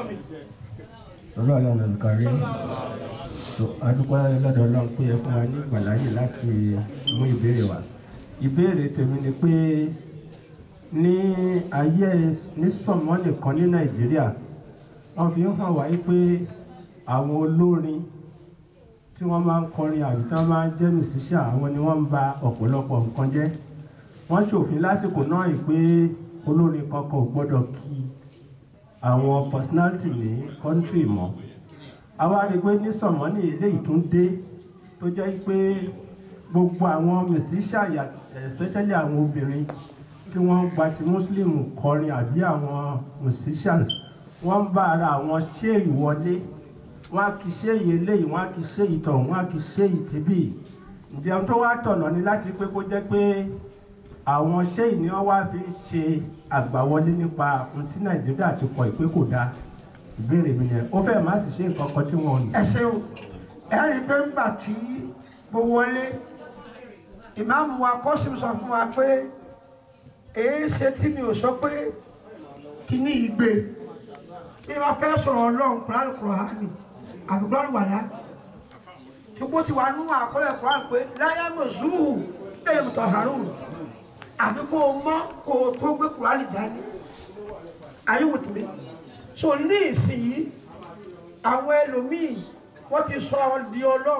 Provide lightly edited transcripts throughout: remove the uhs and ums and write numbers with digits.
sọlá ọlọ́run olùkárí adúpẹ́ lọ́dọ̀ ọlọ́run pé ẹ fún wa ní ìgbàláyè láti mú ìbéèrè wa. Ìbéèrè tèmi ni pé ní ayé ní sọ̀mọ́ nìkan ní Nàìjíríà wọ́n fi ń hàn wáyé pé àwọn olórin tí wọ́n máa ń kọrin àbí tí wọ́n máa ń jẹ́ musician àwọn ni wọ́n ń ba ọ̀pọ̀lọpọ̀ nǹkan jẹ́. Wọ́n ṣòfin lásìkò náà yìí pé olórin kankan ò gbọ́dọ̀ kí àwọn personality ní country mọ́. Àwa rí pé ní sọ̀mọ́ ní eléyìí tún dé tó jẹ́ pé gbogbo àwọn musician especially àwọn obìnrin tí wọ́n gba ti muslim kọrin àbí àwọn musicians wọ́n bá ara àwọn ṣé ìwọlé wọ́n á kì í ṣe eléyìí wọ́n á kì í ṣe ìtọ̀ wọ́n á kì í ṣe ìtìbí. Ǹjẹ́ tó wá tọ̀nà ni láti pé kó jẹ́ pé àwọn ṣé ìní wọ́n wá fi ṣe àgbàwọlé nípa ohun tí Nàìjíríà ti kọ ìpé kò dáa. Ìbéèrè mi yẹn ó fẹ́ má sì ṣe nǹkan kan tí wọ́n ò ní. ẹ ṣeun ẹ rí i pé nígbà tí mo wọlé ìmáàmù wa kọ́sìm sọ fún wa pé èé ṣe tí mi ò sọ pé kí ní ìgbé bí wọ́n fẹ́ sọ̀rọ̀ ọlọ́run kúránì kúránì àbí kúránì wàdá ṣùgbọ́n ti wà nú àkọlẹ̀ kúránì pé láyé mọ̀ zúhù lẹ́yìn mọ̀tọ̀ harun àbí kó o mọ́ kó o tó gbé kúránì dání ayé wò tó mi so ní ìsinyìí àwọn ẹlòmíì wọ́n ti sọ àwọn di ọlọ́run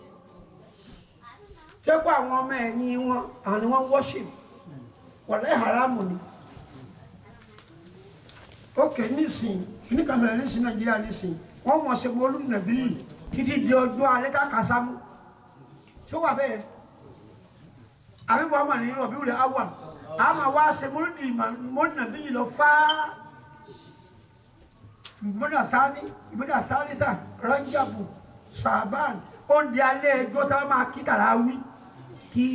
tẹ́gbọ́ àwọn ọmọ ẹ̀yìn wọn àwọn ni wọ́n worship wọ̀lẹ́ haramu ni ok nísìnyí ní kàtàlẹ́ nísìnyí Nàìjíríà nísìnyí wọ́n mọ̀ ṣe mọ́ olùnàbí títí di ọjọ́ alẹ́ kásámú tó wà bẹ́ẹ̀ àbíbọ̀ ọmọ ní rọ̀bí wùlẹ̀ awà àmà wá ṣe mọ́lùnàbí yìí lọ fáá ìbúdà sáálísà rọ́jàbù sàbán ó di alẹ́ ẹjọ́ tá a máa kí tàràwí kí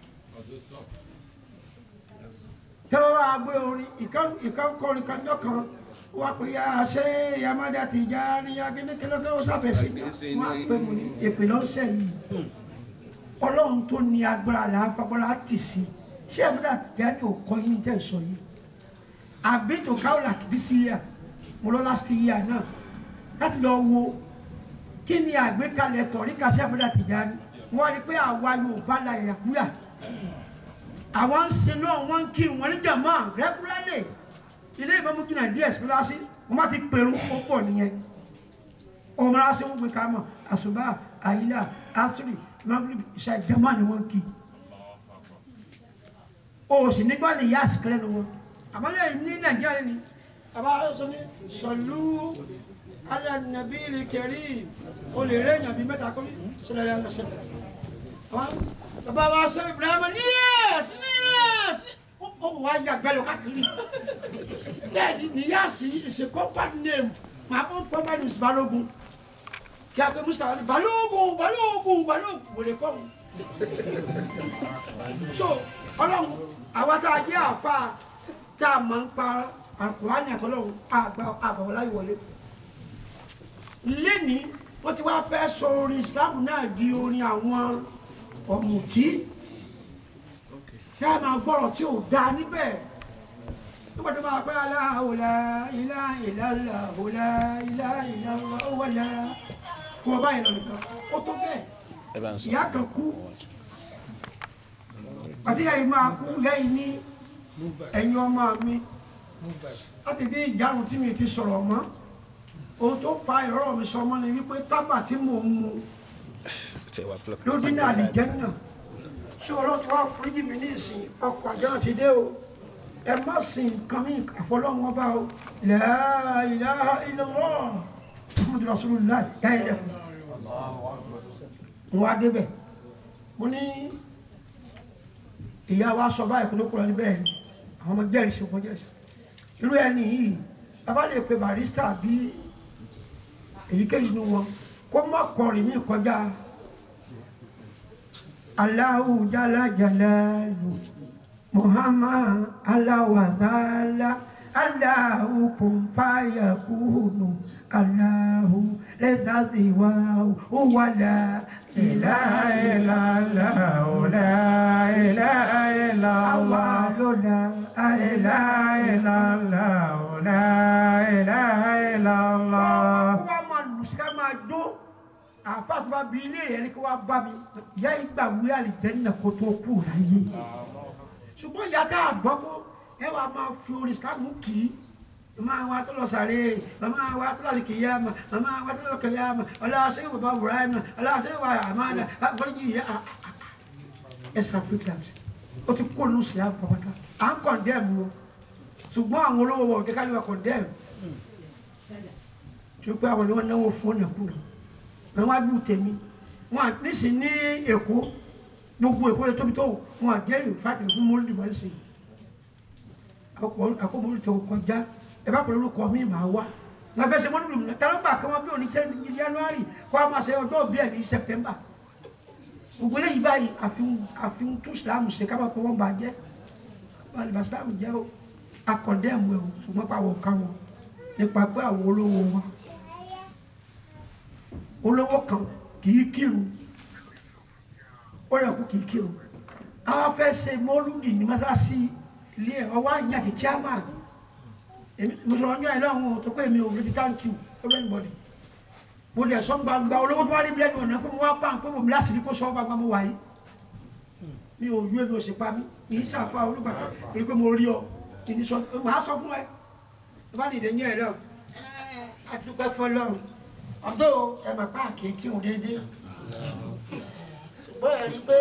tẹ́wọ́ wá gbé orin ìkọ́kọrin kanjọ́ kan wá pé ya ṣe yamada ti já ní agíníkẹ́lẹ́kẹ́ ó sáfẹ́sí wọ́n á pè mí èpè lọ́sẹ̀ yìí ọlọ́run tó ní agbára làáfagbọ́lá tì sí ṣé ẹ̀mọ́dà ti já ní òkọ́ yín tẹ̀ sọ yìí àbí tó káwọ́lá kìdí sí yà mo lọ last year náà láti lọ wo kí ni àgbékalẹ̀ tọ̀ríkà ṣé ẹ̀mọ́dà ti já ní wọ́n rí pé àwa Yorùbá la yàkúyà àwọn ń sin náà wọ́n ń kí wọ́n ní jàmá regularly ilé ìbámu jìnnà díẹ̀ sípìlásí wọ́n má ti pèrún ó pọ̀ nìyẹn ọmọ rà sí wọn gbé ká mọ̀ àṣùbà àyílà àṣírí magrib ìṣà ìjàmá ni wọ́n ń kí o sì nígbà ní ìyá àsìkẹ́lẹ́ ni wọn àmọ́ lẹ́yìn ní Nàìjíríà ni àbá sọ ní sọlú alẹ́ nàbí kẹrí o lè rí èèyàn bíi mẹ́ta kọ́ sílẹ̀ yẹn lọ́sẹ̀lẹ̀ bàbá wa sọ Ibrahima ní yẹ́sì ó mú wa yà gbẹ́lú káàkiri bẹ́ẹ̀ ni níyàsí ìṣe company name my own company is Balógun kí a pé Mustapha ní Balógun wòlé kọ́ mu so Ọlọ́run àwa tá a jẹ́ àfa tá a máa ń pa Àkùránì àtọ́lọ́run àgbàwọlá ìwọlé lẹ́ni wọ́n ti wá fẹ́ sọ orin Islam náà di orin àwọn ọ̀mùtí tí a máa gbọ́rọ̀ tí ò dáa níbẹ̀ nígbà tí a máa pẹ́ aláhùlá ilá ìlàlá hùlá ilá ìlàlá òwàlá kí wọ́n báyìí lọ nìkan ó tó bẹ́ẹ̀ ìyá kan kú àti ìyá yìí máa kú lẹ́yìn ní ẹ̀yìn ọmọ mi láti bí ìjárun tí mi ti sọ̀rọ̀ mọ́ ohun tó fa ìrọ̀rọ̀ mi sọ mọ́ ni wípé tábà tí mò ń mu lójú ní àlìjẹ́ náà tí ọlọ́run ti wá foríjì mi ní ìsìn ọkọ̀ àjọ ti dé o ẹ má sìn nǹkan mi àfọlọ́run ọba o la ilaha illallah Muhammadu Rasulullah gáyẹ̀lẹ̀ fún wa débẹ̀ mo ní ìyá wa sọ báyìí kò ló kúrò níbẹ̀ ni àwọn ọmọ jẹ́rìí sí ọkọ̀ jẹ́rìí irú ẹni yìí bàbá lè pe barista bí èyíkéyìí inú wọn kó má kọrin mí kọjá Allahu jala jalalu Muhammad alawazala Allahu kun fayakunu Allahu lezaziwa wala ilaha illallah la ilaha illallah la ilaha illallah la ilaha illallah. kó wá máa lù sí ká máa jó àfa tó bá bí ilé rẹ̀ ní kó wá bá mi ìyá ìgbà wí àlìjẹ́nà kó tó kú láyé ṣùgbọ́n ìyá tá a gbọ́ kó ẹ wàá máa fi orin ìsìlámù kì í mama wa tó lọ sàré mama wa tó lọ kìyàmà mama wa tó lọ kìyàmà ọlọ́sẹ̀ bàbá Ibrahim ọlọ́sẹ̀ wà àmàlà fọlọ́jì ìyá ẹ̀sà africans ó ti kó nù sí àpapàtà à ń kọ̀ndẹ́mù o ṣùgbọ́n àwọn olówó wọ̀ kíkà lè wà kọ̀ndẹ́mù tí ó pé àwọn ni wọ́n náwó fún ọ̀nà kúrò wọn wá dùn tèmi wọn nísìnyí ní Èkó gbogbo Èkó yẹn tóbi tó wọn àjẹyìn fàtìmí fún mọ́lúdì wọn sì àkómọ́lúdì tó kọjá ẹ bá pẹ̀lú olùkọ́ mi máa wá wọn fẹ́ ṣe mọ́lúdì mi tẹ́lẹ̀ gbà kí wọ́n bí òní ṣe ní January kó a máa ṣe ọjọ́ òbí ẹ̀ ní September gbogbo eléyìí báyìí àfihàn tó Islam ṣe ká bá pé wọ́n bá jẹ́ wọ́n lè bá Islam jẹ́ o akọ̀ndẹ́mù ẹ̀ o ṣùgbọ́n pàwọ̀ ká wọn nípa pé àwọn olówó wọn olówó kan kìí kírun ó rẹ̀ kú kìí kírun àwọn fẹ́ ṣe mọ́lúdì ní mọ́sálásí ilé ẹ̀ ọwọ́ àyìn àti chairman mùsùlùmí ọjọ́ ìlànà tó pé mi ò rí ti thank you everybody mo lè sọ gbangba olówó tó wá rí bílẹ̀ ọ̀nà pé mo wá pa pé mo bí láti rí kó sọ gbangba mo wà yìí mi ò yú èmi ò sì pa mí kì í ṣàfà olùgbàtà torí pé mo rí ọ ìní sọ màá sọ fún ẹ tó bá nìdẹ yín ẹ lọ àdúgbò fọlọ́run ọ̀dọ́ ẹ mà pa àkéèké òun déédéé ṣùgbọ́n ẹ rí pé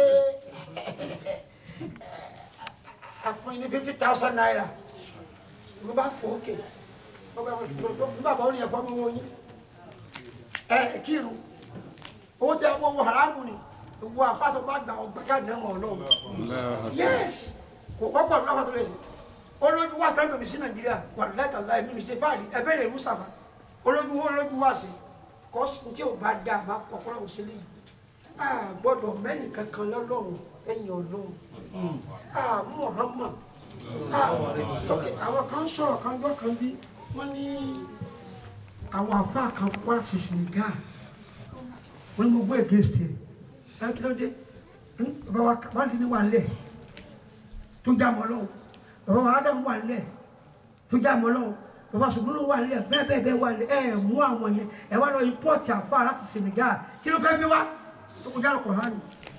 àfún ní 50,000 naira ló bá fò ókè bàbá ó ní ẹ̀fọ́ mọ́ wọ́n yín kírun owó tẹ owó haramu ni owó àfáàtò bá gbà ọgbà káàdì náà Ọlọ́run yes kò kọ́kọ́ ní àfáàtò lè ṣe olójú wá sẹ́yìn mi sí Nàìjíríà wà láìka láì mímí ṣe fáàrí ẹbẹ̀rẹ̀ ìlú sàmà olójú wá sí kọ́sì tí ò bá dá àmà kọ́kọ́rọ́ ò ṣe léyìí a gbọ́dọ̀ mẹ́nì kankan lọ́lọ́run ẹ̀yìn Ọlọ́run Muhammad àwọn kan sọ̀rọ̀ kan gbọ́ kan bí wọ́n ní àwọn àfáà kan wá sí Senegal wọ́n ní mo gbọ́ against ẹ̀ kí ló dé bàbá wa ní wà lẹ̀ tó já mọ́ lọ́wọ́ bàbá wa Ádámù wà lẹ̀ tó já mọ́ lọ́wọ́ bàbá ṣùgbọ́n ló wà lẹ̀ bẹ́ẹ̀ wà lẹ̀ ẹ̀ mú àwọn yẹn ẹ̀ wá lọ import àfáà láti Senegal kí ló fẹ́ gbé wá tó kọjá lọ Kùránì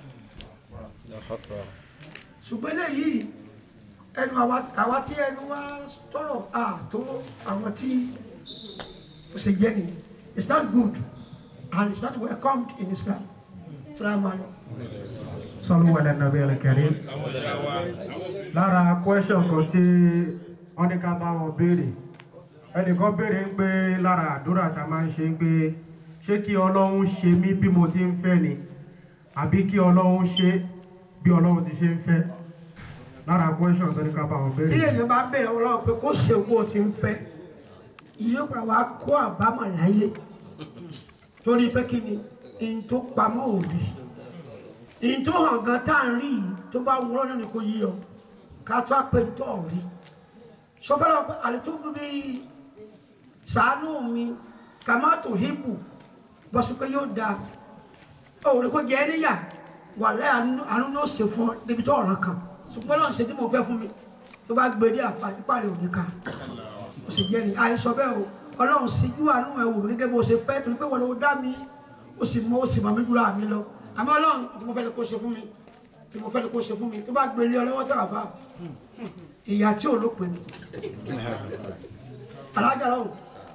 ṣùgbọ́n eléyìí ẹnu àwa tí ẹnu wa tọrọ àtó àwọn tí ó ṣe jẹ́ ni it's not good and it's not welcomed in Islam. Salaam alaikum. Sallu ala nabi al-karim. Lára question kan tí wọ́n ní ká bá wọn béèrè ẹnìkan béèrè ń pé lára àdúrà tá a máa ń ṣe ń pé ṣé kí Ọlọ́run ṣe mí bí mo ti ń fẹ́ ni àbí kí Ọlọ́run ṣe bí Ọlọ́run ti ṣe ń fẹ́ lára question tó ní ká bá wọn béèrè. Ilé ìjọba bá bẹ̀rẹ̀ Ọlọ́run pé kó ṣe owó ti ń fẹ́ ìyóò padà wá kó àbámọ̀ láyé torí pé kí ni in tó pamọ́ òbí in tó hàn gan tá à ń rí yìí tó bá wúrọ́ nínú kò yí ọ ká tó àpè tó rí sọfẹ́lá àlètò fún mi ṣàánú mi kàmáàtò hípù bọ́sí pé yóò da òòrè kó jẹ́ níyà wà lẹ́ àánú ló ṣe fún ọ níbi tó ọ̀ràn kan ṣùgbọ́n lọ́n ṣe tí mo fẹ́ fún mi tó bá gbé dé àǹfààní pàrẹ̀ òní ká ó sì jẹ́ ni àìsọ bẹ́ẹ̀ o Ọlọ́run síjú àánú ẹ̀ wò gẹ́gẹ́ bó ṣe fẹ́ torí pé wọ́n ló dá mi ó sì mọ mí jùlọ àmì lọ àmọ́ Ọlọ́run tí mo fẹ́ ni kó ṣe fún mi tí mo fẹ́ ni kó ṣe fún mi tó bá gbé lé ọlọ́wọ́ tó àfa ìyá tí ò lópin ni alájà lọ́wọ́.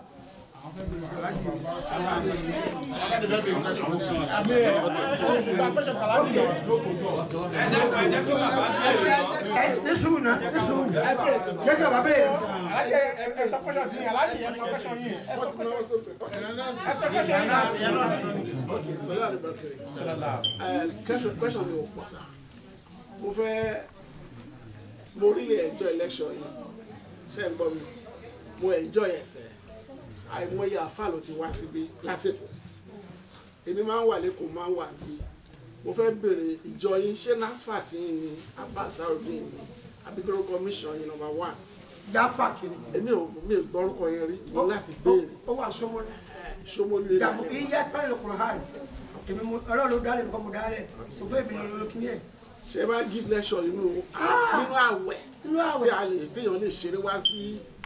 Nísùn náà nísùn jẹ́jọ́ bàbá yẹn. Question mi ò pọ̀ sá. Mo really enjoy election yìí. Ṣé ń gbọ́ mi? Mo enjoy ẹ̀sẹ̀. Àìmọye àfáà ló ti wá síbí lásìkò. Èmi máa ń wà lẹ́kọ̀ọ́ máa ń wà níbí. Mo fẹ́ bèrè ìjọ yín ṣé NASFAT yín ni Abbasarudeen ni Abigoro commission yín number 1. Jáfà kiri. Èmi ò gbọ́rúkọ yẹn rí mo láti béèrè. Ó wà Ṣómólú. Ṣómólú ilé. Ìyàbọ̀ ìyá tí wọ́n lè kúrò hàn. Èmi Ọlọ́run ló dálé nǹkan mo dálé. Ṣùgbọ́n èmi ló kí ni ẹ̀. Ṣé bá give lecture nínú àwẹ̀ tí a lè téèyàn lè ṣeré wá sí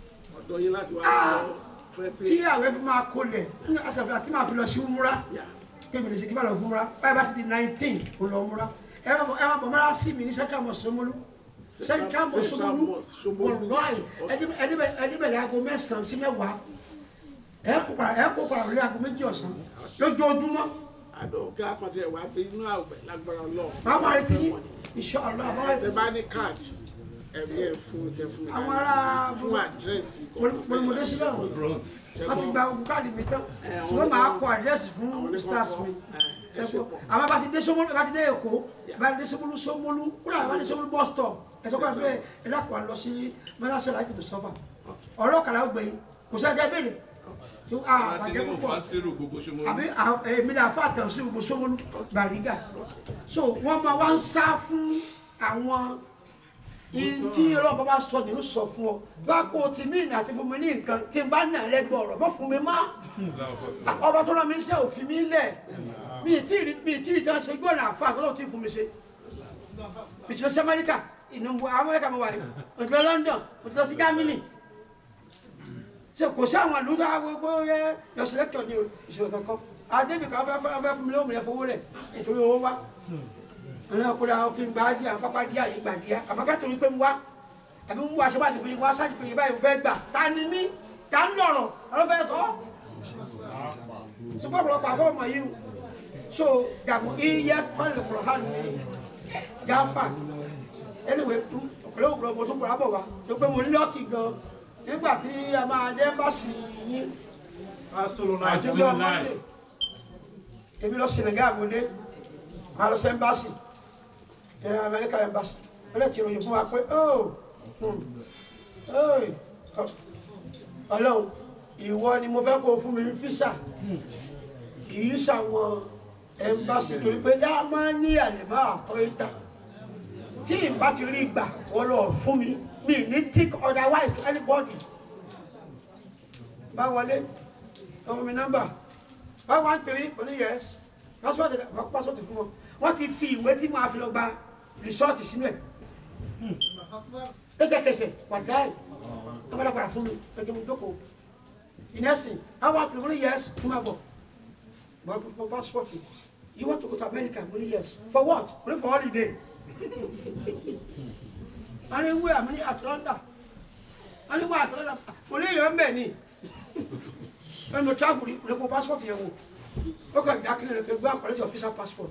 ọ̀dọ̀ yín láti wá fẹ́ pé. tí àwẹ̀ fi máa kolẹ̀ ní àṣàfihàn tí máa fi lọ sí umura kébì lè ṣe kí máa lọ fún umura báyìí bá ti di 19 kò lọ umura ẹ máa bọ̀ mọ́ra sí mi ní central mosque Ṣómólú central mosque Ṣómólú wọ̀lọ́ọ̀yì ẹdíbẹ̀lẹ̀ aago 9 sí 10 ẹ kó para lórí aago 2 ọ̀sán lójoojúmọ́. àdókè àkàntì ẹ̀ wá pé inú àwẹ̀ lágbára Ọlọ́run. máa máa retí yín inshallah máa retí. ẹ bá ní káàdì ẹ̀rí ẹ̀ fún mi. àwọn ará fún àdírẹ́sì mọ̀lẹ́mọ̀lẹ́ síbẹ̀ wọ́n ti gba ogun káàdì mi tán ṣùgbọ́n máa kọ àdírẹ́sì fún stars mi àwọn bá ti dé Ṣómólú bá ti dé Èkó bá ti dé Ṣómólú kúrò àwọn bá ti Ṣómólú bus stop ẹ̀sọ́ kan bẹ́ẹ̀ ẹ dákun lọ sí mẹ́lásẹ̀ láti Mustapha ọ̀rọ̀ kàlà ó gbẹ̀yìn kò sí ẹjẹ́ bẹ́ẹ̀ tó àbàjẹ́ púpọ̀ àbí èmi náà fà tẹ̀ sí gbogbo Ṣómólú Bàrígà so wọ́n máa wá ń sá fún àwọn tí ọlọ́pàá bá sọ ní ó sọ fún ọ bá kó o ti ní ìnà àti fún mi ní nǹkan tí n bá nà lẹ́gbọ̀ọ́ ọ̀rọ̀ bọ́ fún mi má ọba tó rán mi ṣe òfin mi lẹ̀ mi ì tí ì tí ì tán ṣe gbọ́dọ̀ àfa àtọ́lọ́ tí fún mi ṣe mi ti lọ sí Amẹ́ríkà ìnùbọ̀ Amẹ́ríkà mo wà ní mo ti lọ London mo ti lọ sí Germany ṣe kò sí àwọn àlùdá gbogbo yẹ lọ sí lẹ́kítọ̀ ní ìṣòro kankan adébìkan fẹ́ fún mi lóhùn mi lẹ́ fowó rẹ̀ nítorí owó wá ọ̀nà ọ̀kúra ọkùnrin gba díà pápá díà yìí gbà díà àmọ́ká torí pé ń wá àbí ń wá aṣọ́bàṣì fún yín wá sáàjì pé báyìí fẹ́ gbà ta ni mí ta ń lọ̀rọ̀ ọ̀rọ̀ fẹ́ sọ ṣùgbọ́n ọ̀pọ̀lọpọ̀ àfọwọ́mọ yìí so dàmú iye fáìlì kùrọ̀ hàn ní jáfà anyway ọ̀pọ̀lọpọ̀ òkúrọ̀ mo tún kùrọ̀ àbọ̀ wá tó pé mo ní lọ́ọ̀kì gan nígbà tí a máa dé báṣì yín èmi lọ Senegal mo dé máa lọ sí ẹ́mbáṣì Amẹ́ríkà embassy wọ́n lè ti ròyìn fún wa pé Ọlọ́run ìwọ ni mo fẹ́ kó fún mi físà kìí ṣàwọn embassy torí pé dáàmà ní àlèmọ́ àkọ́ ìta tí ìbá ti rí gbà wọ́n lọ fún mi mi ní tick otherwise to anybody bá wọlé ọmọ mi nọ́mbà 113 oní yes pásítọ̀tì fún wọn wọ́n ti fi ìwé tí máa fi lọ gba rìsọ́ọ̀tì sínú ẹ̀ lẹ́sẹ̀kẹsẹ̀ wàdáì ọmọdé fún mi pẹ̀kẹ́ mi jókòó ìnẹ́sìn àwọn àtìlẹ́wọ́n yes fún ma bọ̀ for passport you want to go to America only yes for what only for holiday ani wé àmì ní Atlanta ani wé Atlanta mo lè yọ mbẹ ni ẹni mo travel rí mo lè kó passport yẹn wò ó kàn gbé akílẹ̀ rẹ̀ pé gbé àkọlẹ́sì official passport.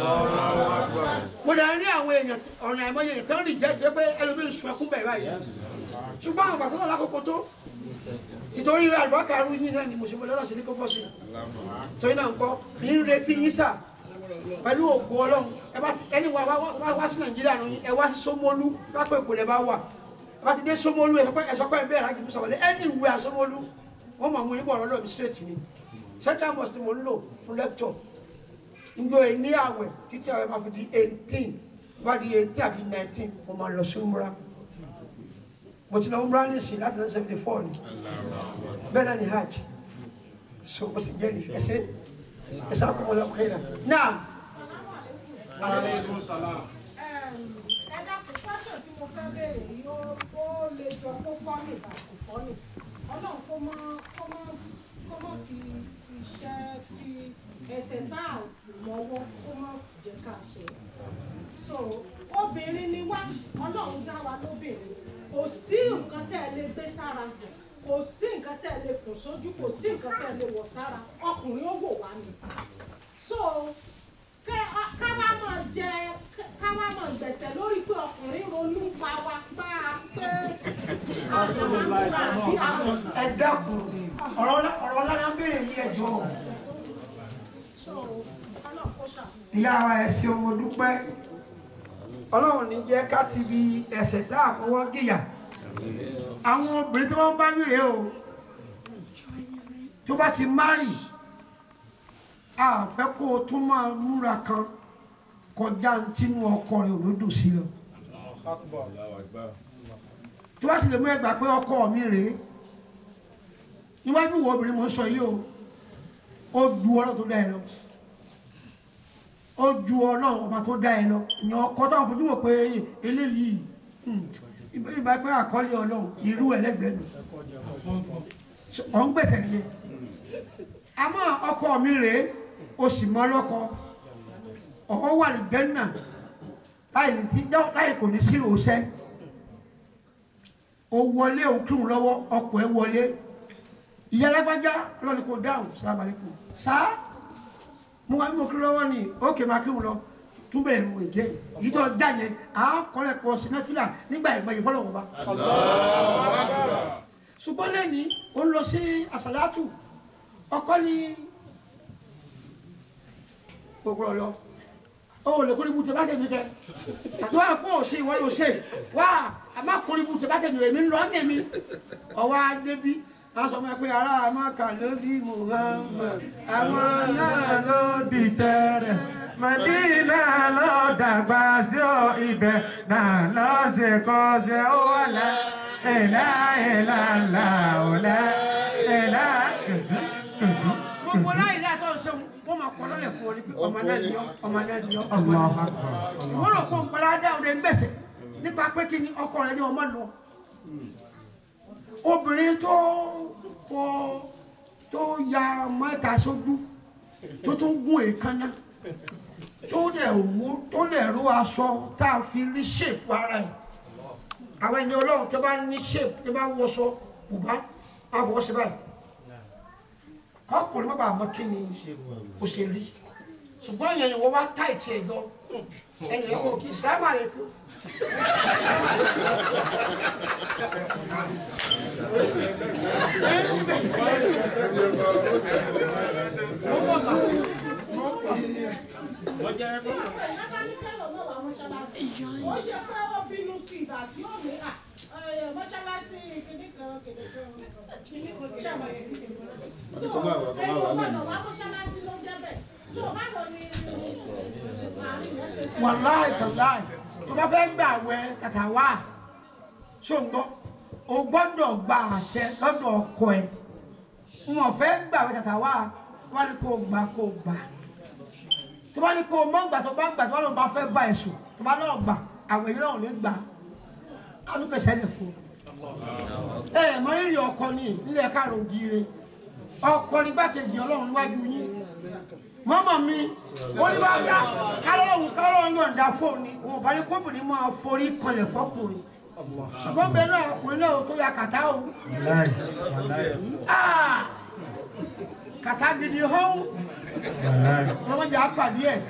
mo dà ní àwọn èèyàn ọ̀nà àìmọye èèyàn tán rí jẹ́ pé ẹlòmíín sun ẹkún bẹ̀rẹ̀ báyìí ṣùgbọ́n àwọn bàtọ́ náà lákòókò tó títorí àlùbákà arú yín náà ni mo ṣe mọ lọ́dọ̀ sí ní kókó sí torí náà ń kọ́ ní ń retí yín sà pẹ̀lú ògo Ọlọ́run ẹni wá sí Nàìjíríà nù ẹ wá sí Ṣómólú lápò èkó lẹ bá wà ẹ bá ti dé Ṣómólú ẹ sọ pé ẹ bẹ̀rẹ̀ láti bùsọ̀ wọlé ẹni ìwé àṣómólú wọ́n mọ̀ mú yín bọ̀ lọ́dọ̀ mi straight ni central mosque mo ń lò fún lecture njọ ẹ ní àwẹ̀ títí àwẹ̀ máa fi di 18 bá di 18 àti 19 mo máa lọ sí umra mo ti lọ umra ní ìsìn láti 1974 ni bẹ́ẹ̀ náà ni hajj so mo sì jẹ́ ní ẹsẹ̀ àkọ́mọ́ lọ kẹ́yìn náà. Aleykum salaam. Ẹ dákun question tí mo fẹ́ béèrè yìí ó lè jọ kó fọ́nì bàtò fọ́nì Ọlọ́run kó má fi iṣẹ́ tí ẹsẹ̀ náà lọ́wọ́ kó má jẹ́ ká ṣe. So obìnrin ni wá Ọlọ́run dá wa lóbìnrin kò sí nǹkan tẹ́ ẹ lè gbé sára kò sí nǹkan tẹ́ ẹ lè kùn sójú kò sí nǹkan tẹ́ ẹ lè wọ̀ sára ọkùnrin ó wò wá ni. So ká má mọ̀ gbẹ̀sẹ̀ lórí pé ọkùnrin ronú pa wá gbá a pé ẹ dákun ọ̀rọ̀ lára ń béèrè yí ẹjọ́ ìyá wa ẹ̀sìn ọmọ dúpẹ́ Ọlọ́run ní jẹ́ ká ti bi ẹ̀ṣẹ̀ tá àkọwọ́ gíyà àwọn obìnrin tí wọ́n bá wíre o tó bá ti márì a fẹ́ kó o tún máa múra kan kọjá tínú ọkọ rẹ̀ olódò sí lọ tó bá ti lè mú ẹgbà pé ọkọ mi rèé níwájú ìwọ obìnrin mo ń sọ yìí o ó ju Ọlọ́run tó dá ẹ lọ ó ju Ọlọ́run ọba tó dá ẹ lọ ìyẹn ọkọ táwọn fojú wò pé eléyìí ìbá pé àkọlé Ọlọ́run irú ẹlẹ́gbẹ̀ẹ́ mi ọ̀ ń gbèsè nìyẹn àmọ́ ọkọ mi rèé o sì mọ́ lọ́kọ ọ̀họ́ wà ní gẹ́nà láì kò ní sí òṣẹ́ o wọlé òkúrùn lọ́wọ́ ọkọ̀ ẹ wọlé ìyá alágbájá lọ́nà kò dáhùn sábàlẹ́kù sáà mo wá ní mo kí lọ́wọ́ ni ókè máa kírun lọ tún bẹ̀rẹ̀ mú èké yìí tó dá yẹn àákọ́lẹ̀ kọ sinẹ́fìlà nígbà ìgbà yìí fọlọ́wọ́ bá. ṣùgbọ́n lẹ́ni ó ń lọ sí àsàlátù ọkọ ní gbogbo ọlọ ó lè kórìbù tẹ bá tẹ̀mí kẹ àti wá kó o ṣe ìwọ ló ṣe wá a má kórìbù tẹ bá tẹ̀mí èmi ń lọ tẹ̀mí ọwọ́ adébí a sọ ma pé ará Mákà ló bí Muhammad àwọn náà ló bí tẹ̀rẹ̀. Màdínà ló dàgbà sí ọ ibẹ̀ náà ló ṣe kọ́ ṣe ó wà lá ìlà ìlà ńlá òlà ìlà. Gbogbo láyé náà tó ń ṣe wọ́n máa kọ́ lọ́lẹ̀ fún ọ ní pé ọmọ náà ni ọ́ ọmọ náà ni ọ́ ọmọ náà ni ọ́. Wọ́n rò pé òǹkọ́lá dá òde ń bẹ̀sẹ̀ nípa pé kí ni ọkọ rẹ̀ ní ọmọ lọ. Obìnrin tó ya mẹ́ta sójú tó tún gún èékánná tó lè ró aṣọ tá a fi rí ṣèpù ara ẹ̀ àwọn ẹni Ọlọ́run tó bá ní ṣèpù tó bá wọṣọ bùbá àfọwọ́sí báyìí kọ́kùnrin má bàa mọ kí ni o ṣe rí ṣùgbọ́n ìyẹn ni wọ́n wá táìtì ẹ̀ gan ẹni ẹ̀ kò kí sábà rẹ̀ kú. ó ṣe pé ó bínú sí ìgbà tí ó ní mọ́ṣáláṣí kìnnìkan ṣàmọ̀ so ẹni ó gbọ́dọ̀ wá mọ́ṣáláṣí ló jẹ́ bẹ́ẹ̀ so báwo ni wàláì tàláì tó bá fẹ́ gbà wẹ kàkà wá ṣó ń gbọ́ o gbọ́dọ̀ gba àṣẹ lọ́dọ̀ ọkọ ẹ̀ wọn fẹ́ gbà wẹ kàkà wá wọ́n ní kó gbà tó bá ní kó mọ́ gbà tó bá gbà tó bá lọ́ọ́ bá fẹ́ bá ẹ̀ sùn tó bá lọ́ọ́ gbà àwọn èyí náà lè gbà alúkẹsẹ̀ lè fún ẹ mọ rírì ọkọ ní nílẹ̀ káàrọ̀ ògiri ọkọ nígbàkejì Ọlọ́run níwájú yín mọ́mọ́ mi ó ní bá dá kálọ́run yọ̀ǹda fóònù òun bá ní kóbìnrin máa forí kanlẹ̀ fọ́kùnrin ṣùgbọ́n bẹ́ẹ̀ náà ọkùnrin náà tó ya kàtá o kàtá gidi hàn ọmọdé apàdé ẹ̀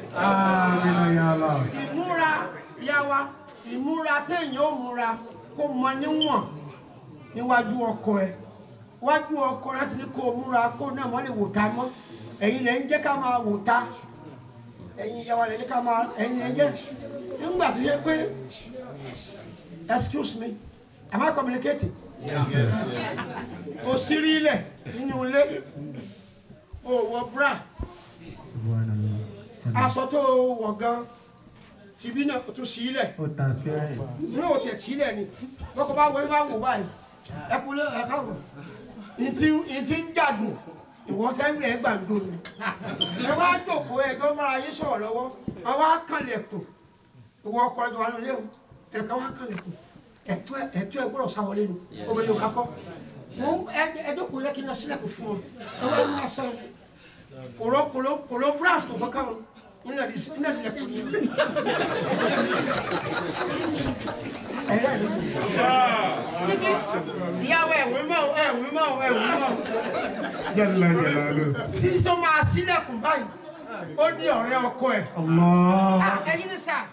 ìmúra ìyá wa ìmúra téèyàn ó múra kó mọ níwọ̀n níwájú ọkọ ẹ̀ wájú ọkọ láti ní kó múra kó náà mọ́ lè wò ta mọ́ ẹ̀yin lẹ́ ń jẹ́ ká máa wò ta ẹ̀yin ìyàwó lẹ́ jẹ́ ká máa ẹ̀yin lẹ́ jẹ́ nígbà tó yẹ pé excuse me am I communicating? O sírí ilẹ̀ nínú ilé o wọ bra aṣọ tó wọ̀ gan tìbí náà o tún sí ilẹ̀ ní o tẹ̀ sí ilẹ̀ ni lọ́kọ̀ bá wọlé bá wò báyìí ẹkùnlé ẹ̀káwọ̀ ìtì ń jàdùn ìwọ́n tẹ́lẹ̀ ẹ̀ gbàgbó ni ẹ wá jòkó ẹjọ́ mára yín sọ̀rọ̀ lọ́wọ́ ẹ wá kànlẹ̀kùn ìwọ ọkọ ẹjọ́ wa nílé o ẹ̀ka wá kànlẹ̀kùn ẹ̀tọ́ ẹ̀ gbọ́dọ̀ sáwọlé ni obìnrin ò kakọ́ ẹjọ́ kò yẹ kí n lọ sílẹ̀kùn fún ọ ẹ wá ń lásán kòló brass kò kọ́kọ́ wọn nílẹ̀ ìlẹ̀kùn ni sisi ìyàwó ẹ̀wù mọ́ sisi tó máa sílẹ̀kùn báyìí ó ní ọ̀rẹ́ ọkọ ẹ̀ ẹ̀yin ní sà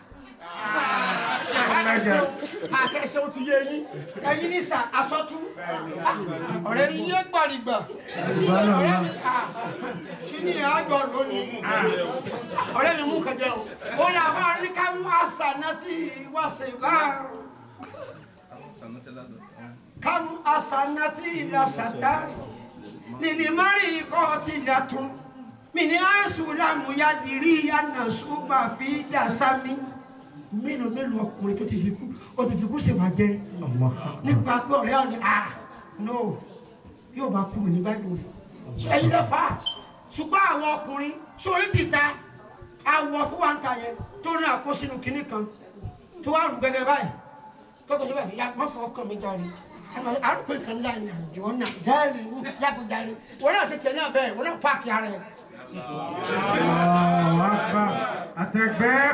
àtẹ̀sẹ̀ ó ti yé yín ẹ̀yin ní sà asọ́tú ọ̀rẹ́ ni yé gbàrígbà ọ̀rẹ́ mi kí ni àjọ lónìí ọ̀rẹ́ mi mú kẹjẹ o ó ní àwọn àríkà mú àṣà náà tí wá ṣe ìgbà kam asanati la sata lilimari qatilatun min asulamu yadiri anasuba fi dasami mélòó ọkùnrin tó ti fi kú ṣe máa jẹ nípa pé ọ̀rẹ́ ọ̀ni no yóò bá kú mi ní gbádùn ẹ̀yin lẹ́fà ṣùgbọ́n àwọn ọkùnrin sórí títa àwọ̀ tó wà ń ta yẹn tó ní àkó sínú kinní kan tó wà rú gẹ́gẹ́ báyìí kókò tó bẹ̀ yá má fọ ọkàn mi jáde àrùkọ ìkan ńlá ni àjọ náà jáde jáde wọn náà ṣe tiẹ̀ náà bẹ́ẹ̀ wọn náà páàkì ara ẹ̀. Àtẹ̀gbẹ́.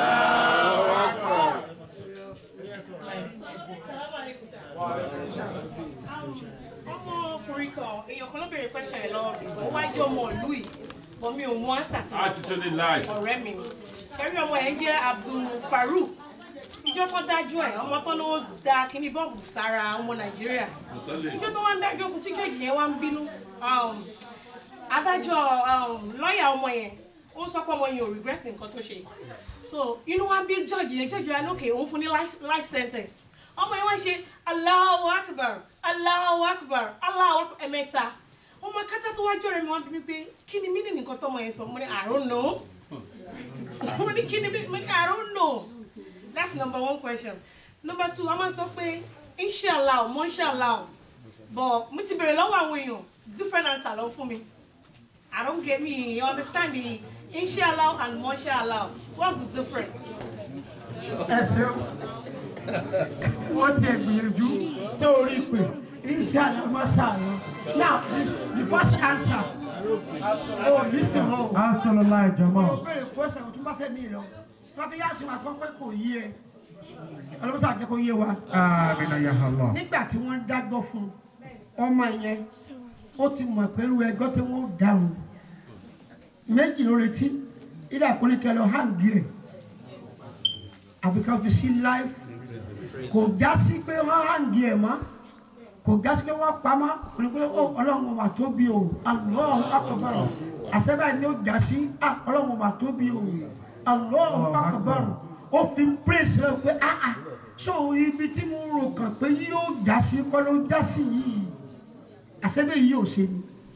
Ọmọkùnrin kan èèyàn kan ló béèrè pẹ́ṣẹ̀ rẹ̀ lọ́wọ́ mi ó wá jẹ́ ọmọ ìlú yìí bọ́ mi ò mú àṣà tí ọ̀rẹ́ mi ni ṣẹ́rí ọmọ yẹn jẹ́ Abdul Farouk ìjọ tó dájọ́ ẹ̀ ọmọ tó ló da kíní bọ́ọ̀bù sára ọmọ Nàìjíríà ìjọ tó wá ń dájọ́ fún tí jọ́ọ̀jì yẹn wá ń bínú adájọ́ lọ́ọ̀yà ọmọ yẹn ó ń sọ pé ọmọ yẹn ò regret nǹkan tó ṣe so inú wa bí jọ́ọ̀jì yẹn lókè òun fún ní life sentence ọmọ yẹn wá ṣe Allahu Akbar Allahu Akbar Allahu Akbar ẹ̀mẹ́ta ọmọ kátà tó wájú rẹ̀ mi wọ́n bí mi pé kí ni mí ní nǹkan tọmọ yẹn sọ mo ní I don't know mo ní kí ni mí ní I don't know. That's number one question. Number two, a máa sọ pé inshallah, monshallah, but mo ti bèrè lọ́wọ́ àwọn èèyàn different answer lọ fún mi. I don't get me, you understand the inshallah and monshallah. What's the difference? Ẹ ṣeun wọ́n ti gbìyànjú tó rí pé inshallah mọ́ṣáláà now the first answer oh listen o. Astagfirullah jama. o bèrè question o tún bá ṣe mí lọ tọ́tún yá sí wa tó pé kò yé ẹ ọlọ́mọṣà jẹ́ kó yé wa. Amina ya Allah. nígbà tí wọ́n dájọ́ fún ọmọ yẹn ó ti mọ̀ pẹ̀lú ẹjọ́ tí wọ́n dáhùn méjì ló retí ilé àkóníkẹ́ lọ hàǹgì ẹ̀ àbíkan fi sí life kò já sí pé wọ́n hàǹgì ẹ̀ mọ́ kò já sí pé wọ́n pa mọ́ ọlọ́run ọba tó bí o Allahu Akbar àṣẹ́bà ni ó já sí ọlọ́run ọba tó bí o Allahu Akbar ó fi ń praise rẹ̀ pé so ibi tí mo rò kàn pé yóò já sí kọ́ ló já sí yìí àṣẹ́bà yìí ò ṣe ni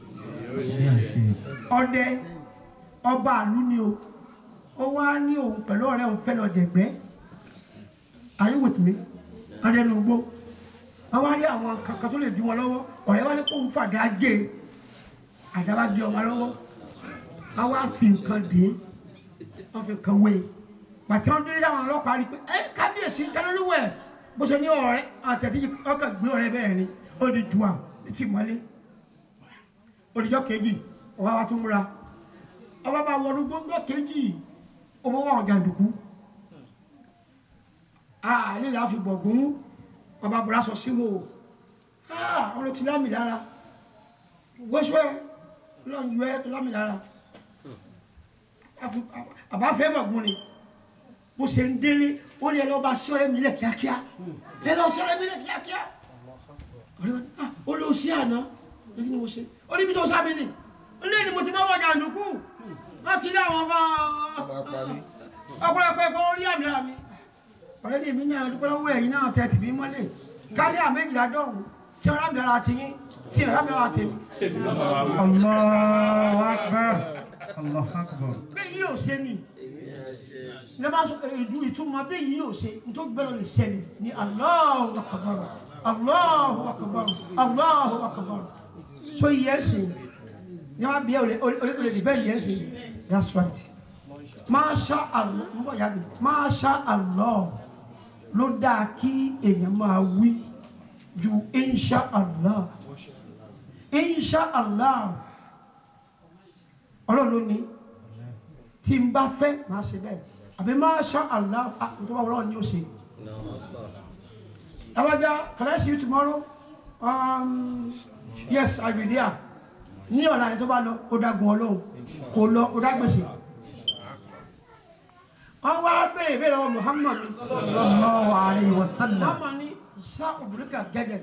ọdẹ ọba àlú ni o ó wá ní òun pẹ̀lú ọ̀rẹ́ òun fẹ́ lọ dẹ̀gbẹ́ are you with me ọdẹ ló gbó wọ́n wá rí àwọn kankan tó lè dí wọn lọ́wọ́ ọ̀rẹ́ wá ní kó ń fàdá gé àdáwà gé ọmọ lọ́wọ́ wọ́n wá fi nǹkan dé wọ́n fi nǹkan wé pàtẹ́ wọn délé àwọn ọlọ́pàá rí pé kábíyèsí tẹ́lẹ́lúwẹ̀ bó ṣe ní ọ̀rẹ́ àtẹ̀tí ọkàn gbé ọ̀rẹ́ bẹ́ẹ̀ ni ó di dùà ti mọ́lé òdìjọ́ kejì ọba wa tún múra ọba bá wọnú gbọ́ngbọ́ kejì ọba wa ọ̀jàǹdùkú àlè là fi bọ̀gún ọba bùrá sọ síwò ọ̀rọ̀ ti lámì lára wọ́ṣọ́ lọ́njú ẹ tó lámì lára àbá fẹ́ bọ̀gún ni bó ṣe ń délé ó ní ẹlọ́ba sí ọ̀rẹ́ mi lẹ̀ kíákíá ẹlọ́ sí ọ̀rẹ́ mi lẹ̀ kíákíá ó lọ sí àná lẹ́yìn ni mo ṣe ó níbi tó sábẹ́ ni ó lé ní mo ti bá wọ́n jàǹdùkú wọ́n ti lé àwọn ọ̀pọ̀lọpọ̀ orí àmì àmì ọ̀rẹ́ ní èmi náà dúpẹ́ lọ́wọ́ ẹ̀yìn náà tẹ̀ tì mí mọ́lẹ̀ kárí àméjìlá dọ̀hún tí ọ̀rẹ́ mi ara ti yín tí ọ̀rẹ́ mi ara tèmi. Allahu Akbar. Allahu Akbar. bẹ́ẹ̀ yìí ò ṣe ni ní bá sọ èdú ìtumọ̀ bẹ́ẹ̀ yìí ò ṣe nítorí gbẹ́rọ lè ṣẹlẹ̀ ní Allahu Akbar Allahu Akbar Allahu Akbar so yẹ ṣe ní wàá bí ẹ olè ní bẹ́ẹ̀ yẹ ṣe that's right Masha Allah ń bọ̀ yàgbé Masha Allah ló dáa kí èèyàn máa wí ju insha Allah insha Allah ọlọ́run ló ní tí n bá fẹ́ máa ṣe bẹ́ẹ̀ àbí Masha Allah tó bá wọlọ́run ní ó ṣe. Abaja, can I see you tomorrow? Yes, I will be there. Ní ọ̀la yẹn tó bá lọ ó dágun ọlọ́run kò lọ ó dágbèsè. Wọ́n wá bèrè ìbéèrè wọn Muhammad sallallahu alaihi wasallam. Muhammad ní sá òbúrúkà gẹ́gẹ́.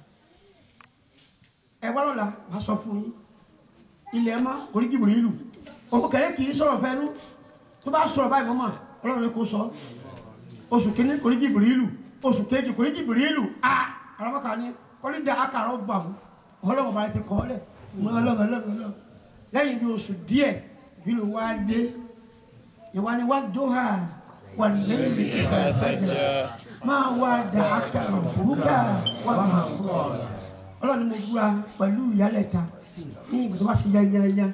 Ẹ wá lọ́la máa sọ fún yín. Ilẹ̀ má orí Jibrilu ìlú. Òkú kẹ̀lé kì í sọ̀rọ̀ fẹ́nu. Tó bá sọ̀rọ̀ báyìí mọ́mọ́ ọlọ́run ní kò sọ. Oṣù kìíní orí Jibrilu ìlú. Oṣù kejì orí Jibrilu ìlú. Àràmọ́kà ni kọ́lí da akàrọ̀ bà mú. Ọlọ́run bá ti kọ́ lẹ̀. Ọlọ́run. Lẹ́yìn bí oṣù díẹ̀ ìlú wa dé. Ìwà ni wá dóhà wà lẹ́yìn ìsàsájà máa wá da akàrọ̀ òrùka wà máa kọ́. Ọlọ́run ni mo búra pẹ̀lú ìyálẹ̀ta ní ìgbà tó bá ṣe yányányá.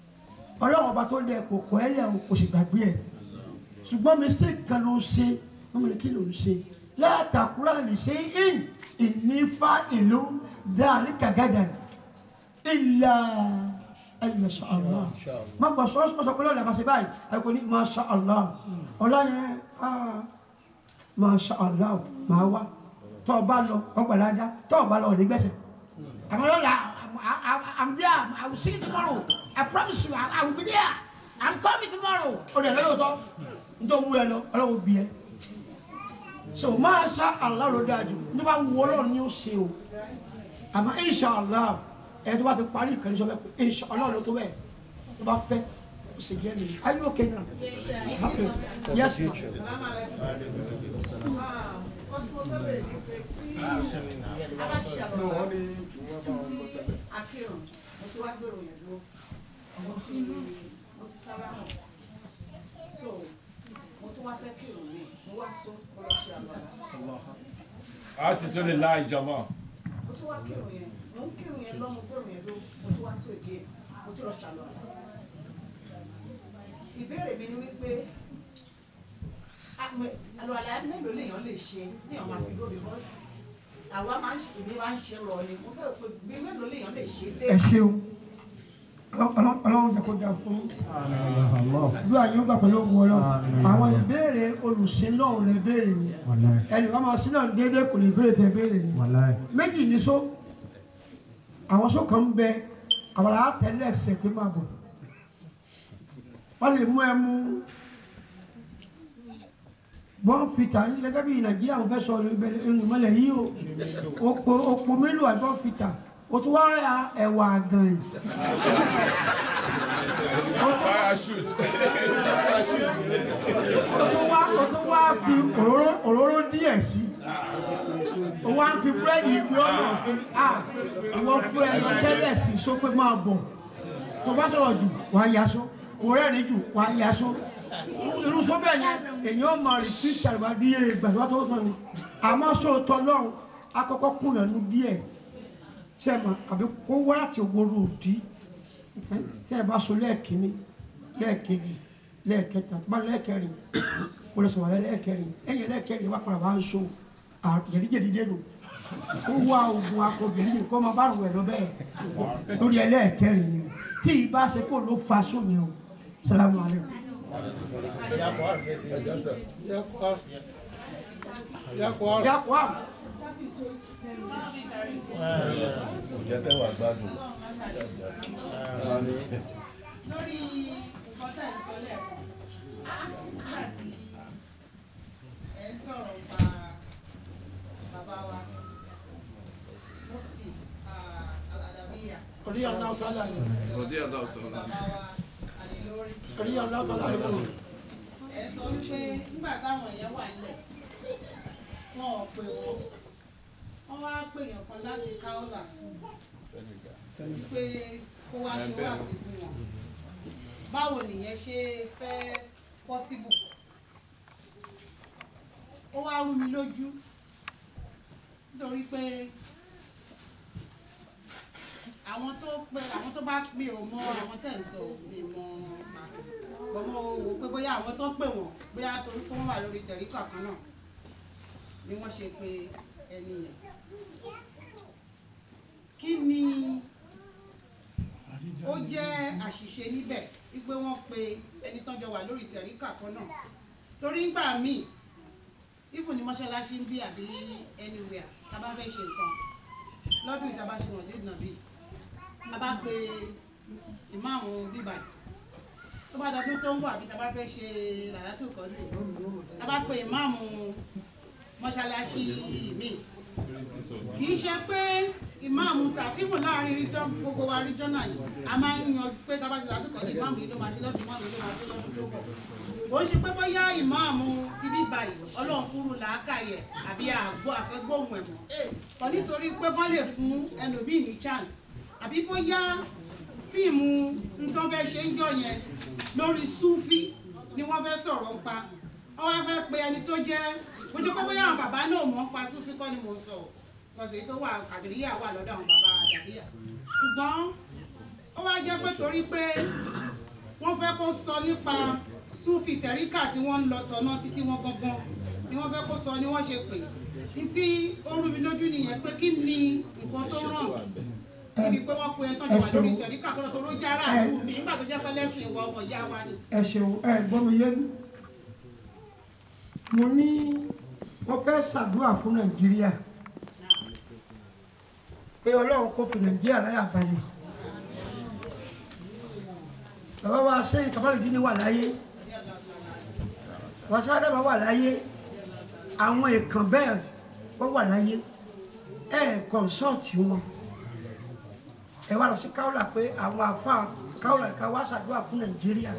Ọlọ́run ọba tó lẹ kòkó ẹlẹ́ kò sì gbàgbé ẹ̀ ṣùgbọ́n mistake kan ló ṣe ọmọ ní kí ló ń ṣe látàkúrà lè ṣe ìnífà ìlú dáàrí kàgádà ìlà ayọ̀ṣà Allah má gbọ́ sọ́ọ́sọ́ pé lọ́ọ̀lẹ́ àbáṣe báyìí àìkò ní masha Allah ọlá yẹn masha Allah máa wá tọ́ ọ bá lọ ọgbàládá tọ́ ọ bá lọ ọ̀dẹ́ gbẹ̀sẹ̀ àmọ́ lọ́la I'm there I will see you tomorrow I promise you I will be there I'm coming tomorrow ọ̀dẹ̀ lọ́lọ́tọ́ nítorí wú ẹ lọ ọlọ́wọ́ bí ẹ so masha Allah ló dáa jù ní bá wù Ọlọ́run ni ó ṣe o àmọ́ insha Allah ẹ tó bá ti parí ìkànnì sọ bẹ́ẹ̀ pé insha Allah ló tó bẹ́ẹ̀ tó bá fẹ́ ó sì jẹ́ nìyí are you okay now happy yes ma. A sì tún lè la ìjọba. Mo tún wá kírun yẹn, mo ń kírun yẹn lọ́mọ gbẹ̀rún yẹn ló, mo tún wá sọ èdè, mo tún lọ ṣàlọ́ àlá. Ìbéèrè mi ni wípé àlọ́ àlá mélòó lèèyàn lè ṣe ní ọmọ àfihàn bíkọ́sì àwa máa ń ṣe èmi máa ń ṣe lọ ni mo fẹ́ pé bí mélòó lèèyàn lè ṣe dé. ẹ ṣeun Ọlọ́run jẹ́ kó dáa fún àdúrà yóò gbà fún lóògùn Ọlọ́run àwọn ìbéèrè olùsílọ́run rẹ̀ béèrè ni ẹnì kan máa sílọ́run déédéé kò lè béèrè tẹ béèrè ni méjì ní so àwọn so kan ń bẹ àwọn àtẹlẹ ẹsẹ pé máa bọ̀ wọ́n lè mú ẹ mú bọ́n fìtà gẹ́gẹ́ bí Nàìjíríà wọ́n fẹ́ sọ ìmọ̀lẹ̀ yìí o òpó mélòó àti bọ́n fìtà o tún wá ra ẹ̀wà àgàn yìí. o tún wá fi òróró díẹ̀ sí o wá fi búrẹ́dì ìgbé ọ̀nà fún ìwọ fún ẹran tẹ́lẹ̀ sí sópé máa bọ̀ tó bá sọ̀rọ̀ jù wá yaṣọ kò rẹ́rìn jù wá yaṣọ irú sóbẹ̀ yẹn èèyàn máa rí tí ìṣàlùbá díẹ̀ ìgbàgbọ́ tó tán ni àmọ́ sóòótọ́ lọ́run akọ́kọ́ kùnà nù díẹ̀ sẹ́ẹ̀mà àbí kó wá láti wọ́rọ̀ òdì tí ẹ bá so lẹ́ẹ̀kínní lẹ́ẹ̀kejì lẹ́ẹ̀kẹta bá lẹ́ẹ̀kẹrin kó lọ sọ̀rọ̀ lẹ́ẹ̀kẹrin ẹ̀yẹ lẹ́ẹ̀kẹrin wá padà bá ń so jẹ̀díjẹ̀dí dẹ́nu kó wá oògùn akọ jẹ̀díjẹ̀dí kó máa bá rùn ẹ̀ lọ bẹ́ẹ̀ lórí ẹlẹ́ẹ̀kẹrin ni tí ìbá ṣe kó ló fa sóni o salamu aleykum. Yakuwa. Lórí ọ̀tá ìsọ̀lẹ̀ nígbà tí ẹ ń sọ̀rọ̀ pa bàbá wa Mufti Al-Adabiya. Orí ọ̀nà ọ̀tọ̀ ọ̀la ni. Bàbá wa Alilori. Orí ọ̀nà ọ̀tọ̀ ọ̀la ni. Ẹ sọ wípé nígbà táwọn èèyàn wà nílẹ̀ wọn ò pè wọ́n wá pèèyàn kan láti Kaola pé kó wá ṣe wá sí fún wọn báwo nìyẹn ṣe fẹ́ pọ́síbù ó wá rú mi lójú nítorí pé àwọn tó bá pè ò mọ àwọn tẹ̀ ń sọ mi mọ ọmọ wò pé bóyá àwọn tó pè wọ́n bóyá torí pé wọ́n wà lórí tẹ̀ríkà kan náà ni wọ́n ṣe pé ẹni yẹn kí ni ó jẹ́ àṣìṣe níbẹ̀ wípé wọ́n pe ẹni tán jọ wà lórí tẹ̀ríkà kan náà torí ń gbà míì ìfún ní mọ́ṣáláṣí ń bí àbí anywhere tá a bá fẹ́ ṣe nǹkan lọ́dún ìta bá ṣe wọ̀n lẹ́dùn náà bí a bá pe ìmáàmù bíbà tó bá dọdún tó ń bọ̀ àbí tá a bá fẹ́ ṣe làlátù kọ́dù tá a bá pe ìmáàmù mọ́ṣáláṣí mi kì í ṣe pé ìmáàmù tàbí ìmọ̀ láàrin ríjọ́ gbogbo wa ríjọ́ náà yìí a máa ń yan pé tá a bá ṣe látìkọ̀ ní ìmáàmù yìí ló máa ṣe lọ́dún ìmáàmù yìí ló máa ṣe lọ́dún tó bọ̀ ó ń ṣe pé bóyá ìmáàmù ti bí báyìí ọlọ́run kúrú làákàyè àbí àgbọ̀ àfẹ́gbóhùn ẹ̀mọ́ kọ́ nítorí pé wọ́n lè fún ẹlòmíì ní chance àbí bóyá tíìmù nǹkan fẹ́ ṣe ń jọ yẹn lórí súfí ni wọ́n fẹ́ sọ̀rọ̀ ń pa wọ́n wá fẹ́ pe ẹni tó jẹ́ ojú pé bóyá àwọn bàbá náà mọ̀ ń pa súfí kọ́ ni mo sọ kọ̀sì tó wà kàdìríyà wà lọ́dọ̀ àwọn bàbá àdàbíyà ṣùgbọ́n ó wá jẹ́ pé torí pé wọ́n fẹ́ kó sọ nípa súfì tẹ̀ríkà tí wọ́n ń lọ tọ̀nà títí wọn gangan ni wọ́n fẹ́ kó sọ ni wọ́n ṣe pè ní tí ó rú mi lójú nìyẹn pé kí ni nǹkan tó ràn níbi pé wọ́n pe ẹ tọ́jú wà lórí tẹ̀ríkà kó lọ tó ló jára àlù mi nígbà tó jẹ́ pé lẹ́sìn ìwọ ọmọ ìyá wa ni. ẹ ṣeun ẹ gbọ́ mi yé mo ní wọ́n fẹ́ ṣàdúrà fún nàìjíríà pé ọlọ́run kò fi nàìjíríà láyà balẹ̀ bàbá wa ṣe ìkàbálẹ̀ ní wà láyé wọ́n ṣe àdàbà wà láyé àwọn èèkàn bẹ́ẹ̀ wọ́n wà láyé kọ̀ǹsọ̀tì wọn ẹ wá lọ sí káwọ́là pé àwọn àfa káwọ́là ká wá ṣàdúrà fún nàìjíríà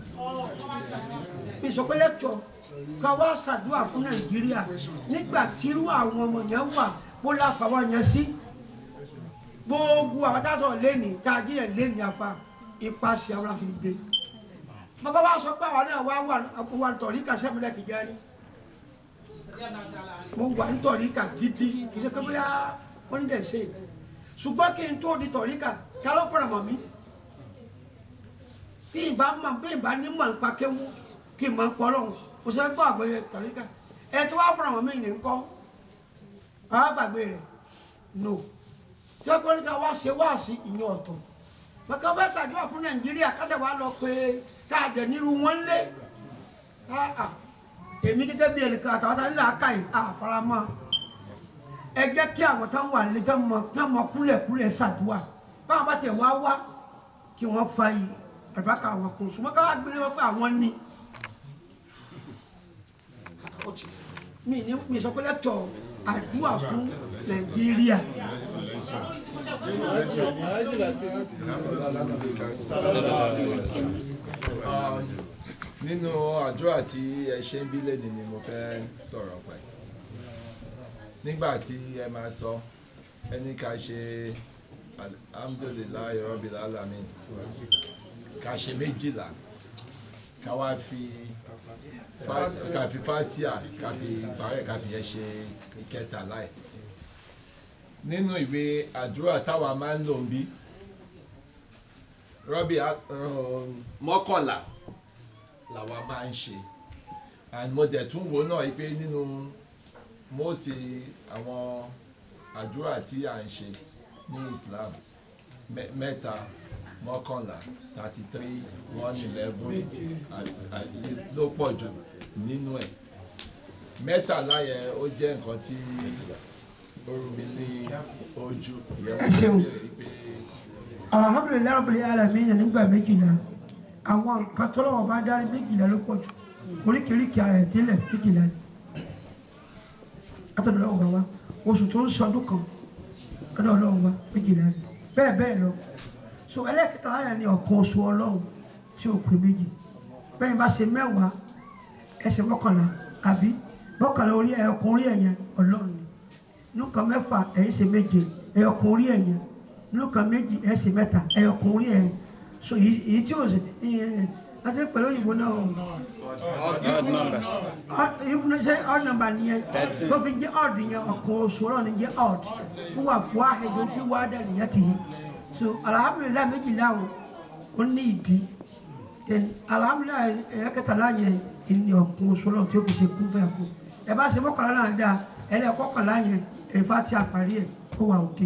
bí sọ pé lẹ́tọ̀ ká wá ṣàdúrà fún nàìjíríà nígbà tírú àwọn ọmọ yẹn wà bó láfa wá yẹn sí gbogbo àwọn táwọn lẹ́nì tá a gíyàn lẹ́nì afa ipasẹ̀ àwọn àfihàn bàbá wa sọ pé àwọn náà wà nítorí kàṣẹ́mìlẹ̀ ti jẹ́ ni mo wà nítorí kà gidi kì í ṣe pé bóyá wọ́n ní dẹ̀ ṣe ṣùgbọ́n kí n tó di tọ̀ríkà ta ló fọ̀rọ̀ mọ̀ mí bí ìbá ní mọ̀ nípa kéwú kí n máa ń pọ̀ lọ́hùn kò ṣe gbọ́ àgbẹ̀yẹ tọ̀ríkà ẹ tó wá fọ̀rọ̀ mọ̀ mí ní nkọ́ àgbàgbé rẹ̀ no tí ó kọ́ nípa wá ṣe wáàsí ìyẹn ọ̀tọ̀ mọ̀ká fẹ́ ṣàdúrà fún nàìjíríà kásẹ̀ wá lọ pé káàdẹ̀ nílùú wọn lé èmi gẹ́gẹ́ bí ẹnìkan àtàwọn tá nílò àkàì àfaramọ́ ẹ jẹ́ kí àwọn táwọn wà nílé tán mọ kúlẹ̀kúlẹ̀ ṣàdúrà báwọn bá tẹ̀ wá wá kí wọ́n fa yìí àdúrà àwọn kò sùnmọ́ ká wá gbé wọn pé àwọn ní. mi sọ pé lẹ́tọ̀ àdúrà fún nàìjíríà. nínú àdúrà tí ẹ ṣe ń bí lẹ́nu ni mo fẹ́ sọ̀rọ̀ pẹ̀ nígbà tí ẹ máa sọ ẹni ká ṣe alhamdulillahi rabbil alamin ká ṣe 12 ká wá fi fatia ká fi bàárẹ̀ ká fi yẹn ṣe ìkẹtàlá ẹ̀ nínú ìwé àdúrà táwa máa ń lò ń bí rọ́bì 11 làwa máa ń ṣe and mo dẹ̀ tún wo náà pé nínú mọ́ọ̀sì àwọn àdúrà tí à ń ṣe ní Islam 11 33 111 ló pọ̀ jù nínú ẹ̀ 13 yẹn ó jẹ́ nǹkan tí ó rú mi ní ojú ìyẹn alhamdulilayi rabbil alamin nígbà méjìlá àwọn nǹkan tó lọ́wọ́ bá dárí méjìlá ló pọ̀ jù oríkèéríkèé ara ẹ̀ délẹ̀ méjìlá ni látọ̀dọ̀ lọ́wọ́ bá wa oṣù tó ń sọdún kan lọ́dọ̀ lọ́wọ́ wa méjìlá ni bẹ́ẹ̀ bẹ́ẹ̀ lọ so ẹlẹ́kẹta láyà ni ọ̀kan oṣù ọlọ́run tí ó pè méjì bẹ́ẹ̀ bá ṣe mẹ́wàá ẹsẹ̀ 11 àbí 11 orí ẹ̀yọkan orí ẹ̀yẹn ọlọ́run ni nǹkan mẹ́fà ẹ̀yìn ṣe méje ẹ̀yọkan orí ẹ̀yẹn nǹkan méjì ẹ̀ ṣe 3 ẹ̀yọkan orí ẹ̀yẹn so èyí tí ó ṣe láti pẹ̀lú òyìnbó náà ìfúnni ṣe odd number nìyẹn tó fi jẹ́ odd yẹn ọ̀kan oṣù ọlọ́run ni jẹ́ odd fún wa fún àhẹjọ tí wàá dẹ̀ nìyẹn ti yí so alhamdulilayi méjìlá ó ní ìdí alhamdulilayi ẹ̀ẹ́kẹtàlá yẹn ìní ọ̀kan oṣù ọlọ́run tí ó fi ṣe kú bẹ́ẹ̀ kú ẹ bá ṣe 11 náà dáa ẹlẹ́ẹ̀kọ́kànlá yẹn ẹ̀fà tí a parí ẹ̀ ó wà òkè.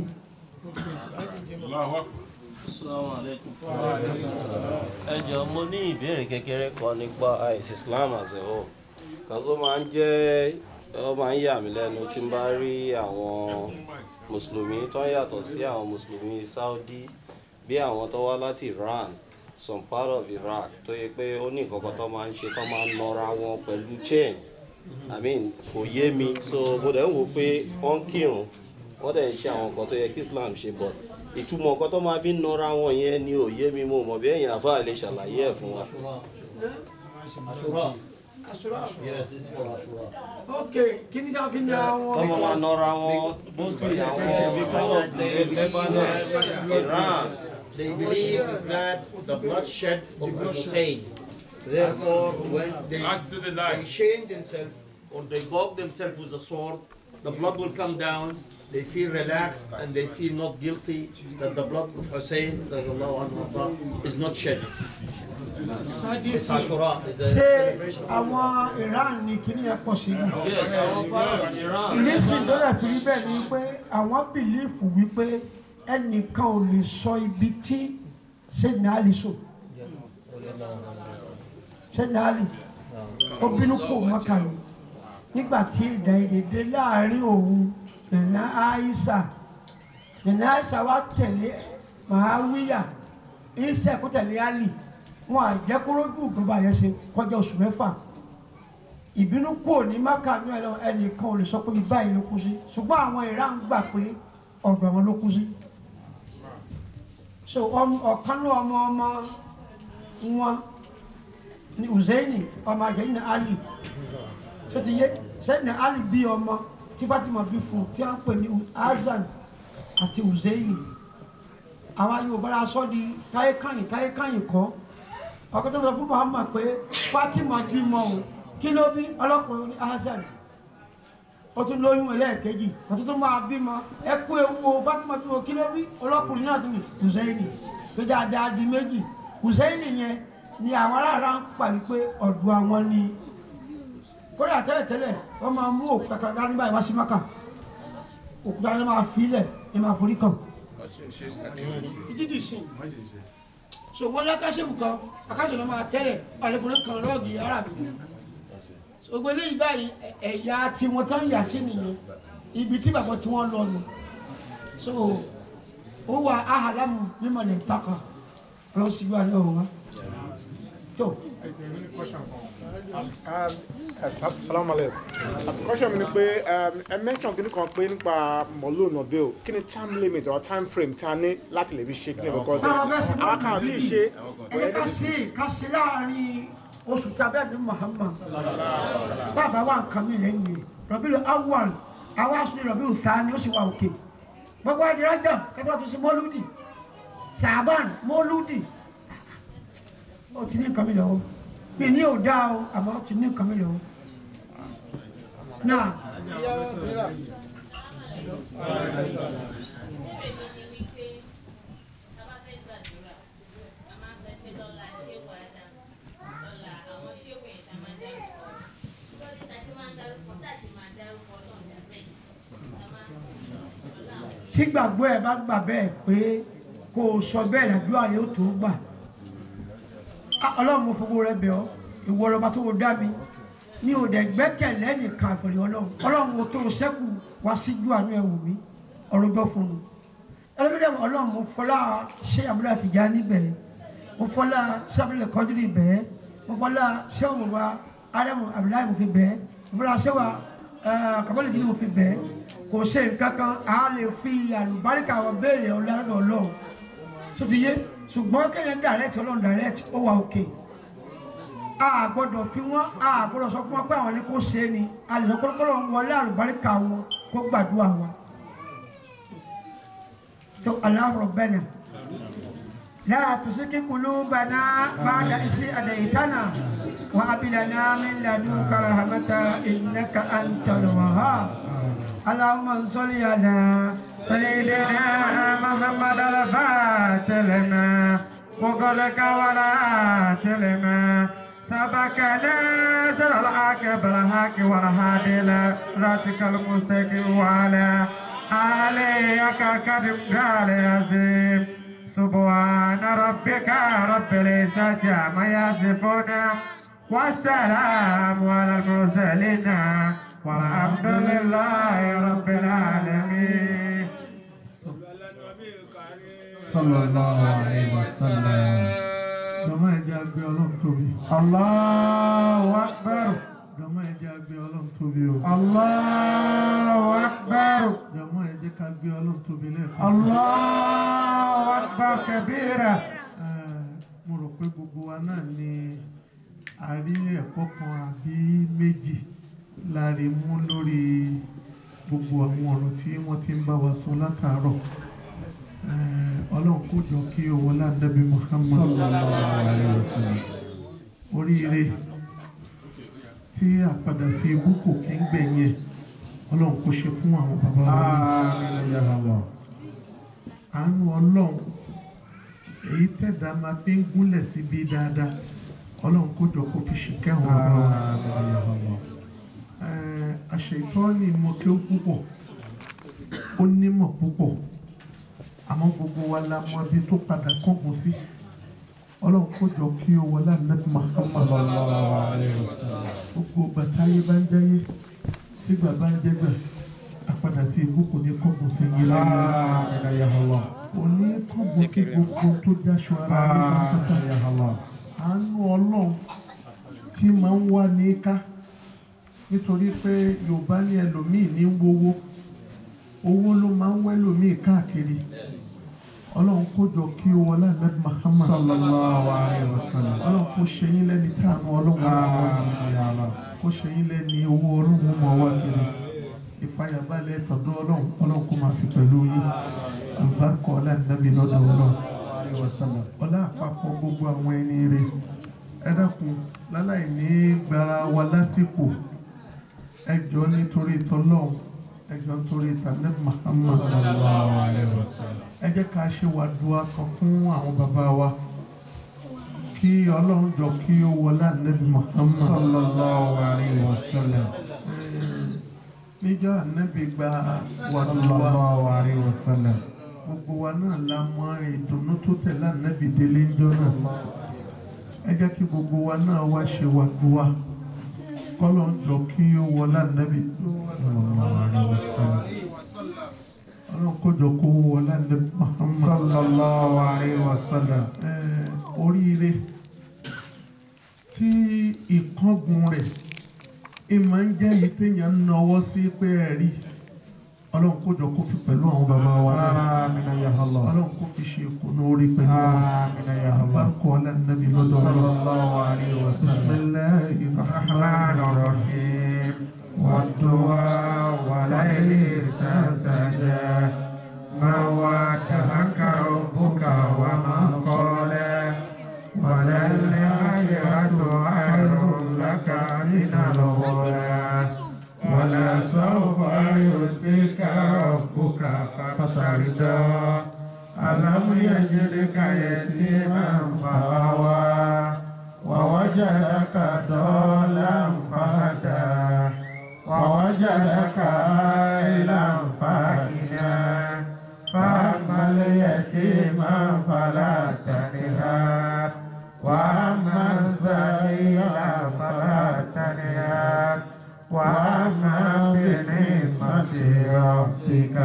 Assalamu alaikum. Ẹ jọ̀ọ́ mo ní ìbéèrè kékeré kan nípa Islam as a whole. Kàzó máa ń yà mí lẹ́nu tí n bá rí àwọn mùsùlùmí tó ń yàtọ̀ sí àwọn mùsùlùmí Saudi bí àwọn tó wá láti Iran, some part of Iraq tó yẹ pé ó ní nǹkan kan tó máa ń ṣe tó máa ń nọra wọn pẹ̀lú chain. I mean kò yé mi so mo dẹ̀ ń wò pé wọ́n ń kírun wọ́n dẹ̀ ń ṣe àwọn nǹkan tó yẹ kí Islam ṣe bọ̀ ìtumọ̀ nǹkan tó máa fi ń nọra wọn yẹn ni ò yé mi mo mọ̀ bí ẹ̀yin àfáà lè ṣàlàyé ẹ̀ fún wa. Yes, this is for Ashura. Okay, kí ni ká fi nọra wọn. Tọ́mọ máa nọra wọn mostly àwọn because they Iran. They believe that the bloodshed of the Hussein. Therefore, when they chain themselves or they bog themselves with a sword, the blood will come down. They feel relaxed and they feel not guilty that the blood of Hussein is not shed. It's Ashura. It's a ṣé celebration. àwọn Iran ní kíní ẹ pọ̀ sí i. Yes, our father in Iran. ìrísí tó rẹ̀ fi rí bẹ́ẹ̀ ni pé àwọn bìlífù wípé ẹnìkan ò lè sọ ibi tí Sayyidina Ali sọ. Sayyidina Ali ó bínú kò Mákà ni nígbà tí ìdá èdè láàrin òun Nana Aisha wá tẹ̀lé Màáwíyà Ìṣẹ́ kó tẹ̀lé Ali wọn àjẹkúrójú ìgbọ́ba yẹn ṣe kọjá oṣù mẹ́fà ìbínú kò ní Mákà ní ẹnìkan ò lè sọ pé bí báyìí ló kú sí ṣùgbọ́n àwọn Iran gbà pé ọ̀dọ̀ wọn ló kú sí so ọ̀kan ló ọmọ wọn ní Hùsẹ́ìnì ọmọ àjẹyìn Ali tó ti yé sẹ́yìn Ali bí ọmọ tí Fatima bí fún tí wọ́n pè ní Hasan àti Hùsẹ́ìnì àwa Yorùbá la sọ di táyé kányìn kọ́ ọkọ tó sọ fún Muhammad pé Fatima bímọ o kí ló bí ọlọ́kùnrin ní Hasan ó tún lóyún ẹlẹ́ẹ̀kejì ọtún tó máa bímọ ẹ kú ewu o Fatima bímọ kí ló bí ọlọ́kùnrin náà tún ní Hùsẹ́ìnì tó dáadáa di méjì Hùsẹ́ìnì yẹn ni àwọn aráàlá ń pàdé pé ọ̀dọ̀ àwọn ni kódà tẹ́lẹ̀tẹ́lẹ̀ wọ́n máa mú òkúta kan dání báyìí wá sí Mákà òkúta ni máa fi ilẹ̀ ni máa forí kàn títí di sìn so wọ́n lákàṣẹ́wù kan akáṣẹ́ ló máa tẹ́lẹ̀ àlefòrán kan lọ́ọ̀gì arábì so gbé léyìí báyìí ẹ̀yà tí wọ́n tán yà sí nìyẹn ibi tí bàbá tí wọ́n lọ nù so ó wà áhàlámù mímọ̀ lè pàkà ọlọ́sibú àná òun wá tó. Salaam alaikum. Question mi ni pé ẹ mention kí ni kan pé nípa mọ̀lúù nàbẹ́ o kí ni time limit or time frame tí a ní láti lè fi ṣe kí ni because àwọn kan tí ì ṣe. ẹni ká ṣe láàrin oṣù tàbí ẹni Muhammad bàbá wa nǹkan mi lẹ́yìn yìí Rabiul Awwal àwa aṣọ ní Rabiul Thani ó sì wà òkè gbogbo ẹni Rajab kẹtọ́ ti ṣe mọ́lúdì Ṣàbán mọ́lúdì ó ti ní nǹkan mi lọ́wọ́ bí ní ò dáa o àmọ́ ó ti ní nǹkan mi lọ́wọ́ náà. tí gbàgbọ́ ẹ bá gbà bẹ́ẹ̀ pé kò sọ bẹ́ẹ̀ làdúrà rẹ ó tó gbà ọlọ́run mo fowó rẹ bẹ̀ ọ́ ìwọ lọ́ba tó dá mi mi ò dẹ̀ gbẹ́kẹ̀lé nìkan àfẹ̀rẹ̀ ọlọ́run mo tó sẹ́kù wá síjú àánú ẹ̀ wò mí ọ̀rọ̀ gbọ́ fún mi ẹlẹ́mìíràn ọlọ́run mo fọlá ṣé àbúrò àfìjà níbẹ̀ mo fọlá sábẹ́lẹ̀ kọ́jú níbẹ̀ mo fọlá ṣẹ́wọ̀n wa ádámù abdullahi mo fi bẹ̀ mo fọlá ṣẹ́wà kàbọ́lì bí mo fi bẹ̀ kò ṣe nǹkan kan a lè fi àlùbáríkà wọn béèrè ọlọ́run tó ti yé ṣùgbọ́n kéèyàn direct ọlọ́run direct ó wà òkè a gbọ́dọ̀ fi wọ́n a gbọ́dọ̀ sọ fún wọn pé àwọn ní kó ṣe é ni a lè sọ pé kọ́lọ́ wọlé àlùbáríkà wọn kó gbàdúrà wọn. tó Allahu Rabbana la tuzigh qulubana ba'da idh hadaytana wa hab lana min ladunka rahmatan innaka antal wahhab. اللهم صل على سيدنا محمد الفاتح لما وقلك ولا تلما سبك ناصر الحق بالحق والهادي الى صراطك المستقيم وعلى آلك كريم قال عظيم سبحان ربك رب العزة عما يصفون والسلام على المرسلين والحمد لله رب العالمين. صلى الله عليه وسلم. Jọ̀mọ́ ẹ̀jẹ̀ àgbẹ̀ ọlọ́run tóbi. Allahu Akbar. Jọ̀mọ́ ẹ̀jẹ̀ àgbẹ̀ ọlọ́run tóbi o. Allahu Akbar. Jọ̀mọ́ ẹ̀jẹ̀ ká gbé ọlọ́run tóbi lẹ́ẹ̀kan. Allahu Akbar kabira. Mo rò pé gbogbo wa náà ni a rí ẹ̀kọ́ kan àbí méjì láàrin mú lórí gbogbo àwọn ọ̀rọ̀ tí wọ́n ti ń bá wa sọ látàárọ̀. Ọlọ́run kó jọ kí owó ládàbí Muhammad oríire tí àpadà sí ibú kò kí ń gbẹ̀yìn ẹ̀ Ọlọ́run kó ṣe fún àwọn bàbá wa. Àánú Ọlọ́run èyí tẹ̀dá máa fi ń gúnlẹ̀ síbi dáadáa ọlọ́run kó jọ kó fi ṣìkẹ́ wọn bá wa. àṣetọ́ni mọ̀ kí ó púpọ̀ ó nímọ̀ púpọ̀ àmọ́ gbogbo wa la mọ ibi tó padà kọ́kùn sí ọlọ́run kó jọ kí ó wọlé ànábì Muhammad gbogbo bàtàyé bá ń jáyé nígbà bá ń jẹ́gbà àpadà sí ibú kò ní kọ́kùn sí yín láyé òní kọ́kùn sí gbogbo tó jáṣọ ara ní pátá àánú ọlọ́run tí máa ń wá ní ká nítorí pé Yorùbá ní ẹlòmíì ní wowó owó ló máa ń wẹ́lòmíì káàkiri ọlọ́run kó jọ kí ó wọlé ànábì Muhammad sallallahu alaihi wasallam ọlọ́run kó ṣe yín lẹ́ni táànù ọlọ́run kó ṣe yín lẹ́ni owó ọlọ́run mọ̀ wá kiri ìfàyàbalẹ̀ tọ̀dọ̀ ọlọ́run kó máa fi pẹ̀lú yín àlùbáríkà ọlá ànábì lọ́dọ̀ ọlọ́run ọlá àpapọ̀ gbogbo àwọn ẹni rẹ̀ ẹ dákun láláì ní gbára wa lásìkò ẹ jọ̀ọ́ nítorí tọ́lọ́run ẹ jọ̀ọ́ nítorí tànẹ́bì Muhammad sallallahu alaihi wasallam ẹ jẹ́ ká ṣe wàdúrà kan fún àwọn bàbá wa kí ọlọ́run jọ kí ó wọlé ànábì Muhammad sallallahu alaihi wasallam níjọ́ ànábì gba wàdúrà gbogbo wa náà la mọ ìdùnnú tó tẹ̀lé ànábì délé ńjọ́ náà ẹ jẹ́ kí gbogbo wa náà wá ṣe wàdúrà kọ́lọ́run jọ kí ó wọlé ànábì ọlọ́run kójọ kó wọlé ànábì Muhammad sallallahu alaihi wasallam oríire tí ìkángun rẹ̀ ìmọ̀ ń jẹ́ yìí téèyàn ń nawọ́ sí pé ẹ̀rí ọlọ́run kójọ kó fi pẹ̀lú àwọn bàbá wa ọlọ́run kó fi ṣe ìkùnú orí pẹ̀lú àbárúkọ ọlá nàbí lọ́dọ̀ sallallahu alaihi wasallam bismillahir rahmanir rahim والدعاء والليل إذا سجى ما ودعك ربك وما قلى وللآخرة خير لك من الأولى ولسوف يؤتيك ربك فترضى ألم يجدك يتيما فآوى ووجدك ضالا فهدى ووجدك عائلا فأغنى فأما اليتيم فلا تنهر وأما السائل فلا تنهر وأما بنعمة ربك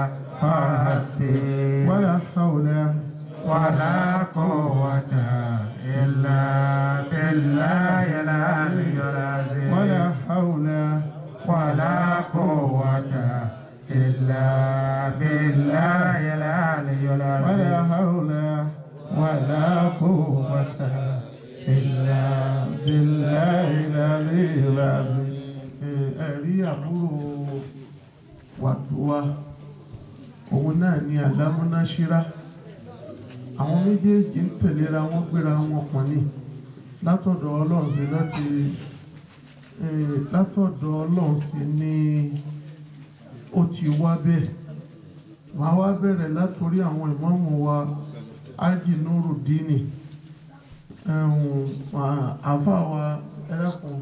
فحدث ولا حول ولا قوة إلا بالله العلي العظيم ولا حول ولا قوة إلا بالله العلي العظيم ولا حول ولا قوة إلا بالله العلي العظيم ẹ̀rí àbúrò wàdúwà òun náà ni àlámúnáṣírá àwọn méjèèjì ń tẹ̀léra wọn gbéra wọn pọ̀ ní látọ̀dọ̀ ọlọ́run sí látọ̀dọ̀ ọlọ́run sí ni ó ti wá bẹ́ẹ̀ máa wá bẹ̀rẹ̀ látòrí àwọn ìmáàmù wa ájì Nurudini àfáà wa ẹlẹ́kùn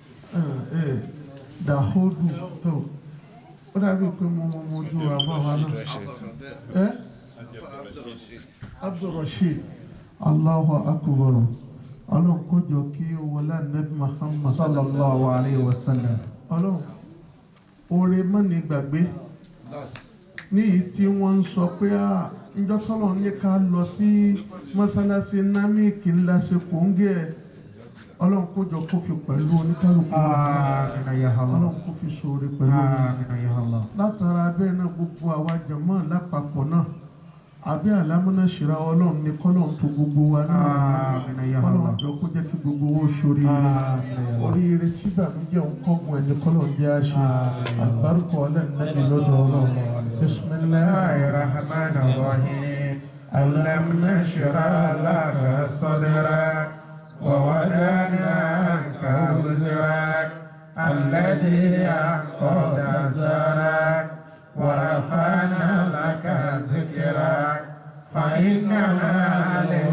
Dahodu tó ó dàbí pé mo mojú àfáà wa náà Abdulrasheed Allahu akbar ọlọ́run kó jọ kí ó wọlé ànábì Muhammad sallallahu alaihi wasallam ọlọ́run oore mọ́ni gbàgbé ní èyí tí wọ́n ń sọ pé ǹjọ́ tọ́lọ̀ ní ká lọ sí mọ́sálásí námíkì ńlá ṣe kò ń gé ẹ̀ ọlọ́run kó jọ kó fi pẹ̀lú oníkálukú ọlọ́run kó fi ṣoore pẹ̀lú látara bẹ́ẹ̀ náà gbogbo àwa jàmá lápapọ̀ náà àbí àlámúnáṣírá ọlọ́run ní kọ́lọ́run tó gbogbo wa náà kọ́lọ́run jọ kó jẹ́ kí gbogbo owó ṣorí oríire tí ìbànújẹ́ ń kọ́gun ẹni kọ́lọ́run jẹ́ àṣẹ àbárúkọ ọlẹ́nìí lọ́dọ̀ ọlọ́run bismillahir rahmanir rahim alam nashrah laka sadrak wa wada'na anka wizrak alladhi anqadha zahrak ورفعنا لك ذكرك فإن مع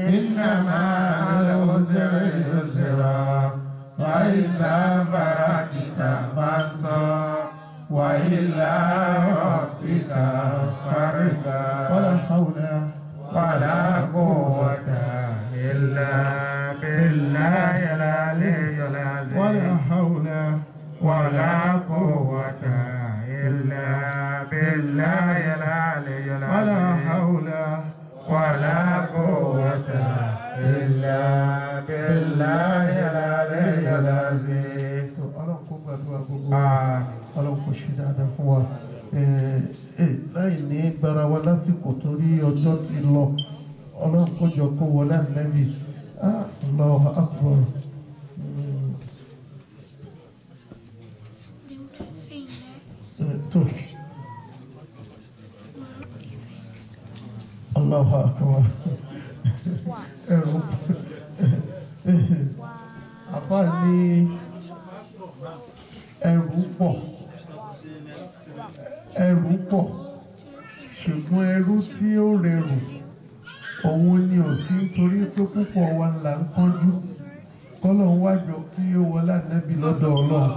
إنما العسر يسرا فإذا فرغت فانصب وإلى ربك فارغب ولا حول ولا قوة إلا بالله العلي العظيم ولا حول ولا قوة إلا بالله العلي العظيم ولا حول ولا قوة إلا بالله العلي العظيم. Ọlọ́run kò ṣe dáadáa fún wa láì ní gbára wa lásìkò torí ọjọ́ ti lọ. Ọlọ́run kó jọ kó wọlé ànábì. Allahu Akbar. tó Allahu Akbar ẹ̀rù àbá ní ẹ̀rù pọ̀ ṣùgbọ́n ẹrú tí ó rẹrù òun ni ò sí nítorí tó púpọ̀ wa là ń kánjú kọ́lọ̀ ń wájọ tí ó wọlé ànábì lọ́dọ̀ Ọlọ́run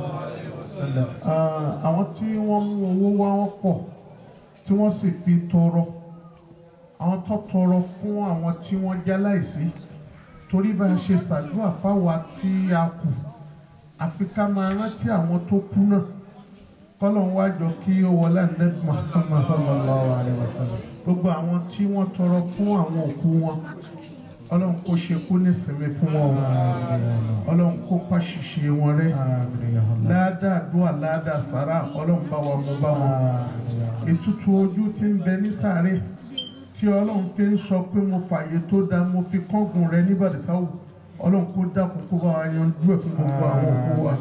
àwọn tí wọ́n mú owó wá wọ́n pọ̀ tí wọ́n sì fi tọrọ àwọn tó tọrọ fún àwọn tí wọ́n jáláìsí torí bá a ṣe ṣàdúrà fáwa tí a kù àfi ká máa rántí àwọn tó kú náà kọ́lọ̀ ń wájọ kí ó wọlé ànábì Muhammad sallallahu alaihi wasallam gbogbo àwọn tí wọ́n tọrọ fún àwọn òkú wọn Ọlọ́run kó ṣe kú nísìnyí fún wọn Ọlọ́run kó pa ṣìṣe wọn rẹ́ ládàá dúà ládàá sàrà Ọlọ́run bá wa mú bá wọn ìtútù ojú tí ń bẹ ní sàárè tí Ọlọ́run fi ń sọ pé mo fààyè tó dá mo fi kọ́gùn rẹ ní Bàdìsáwò Ọlọ́run kó dákun kó bá wa yanjú ẹ̀ fún gbogbo àwọn òkú wa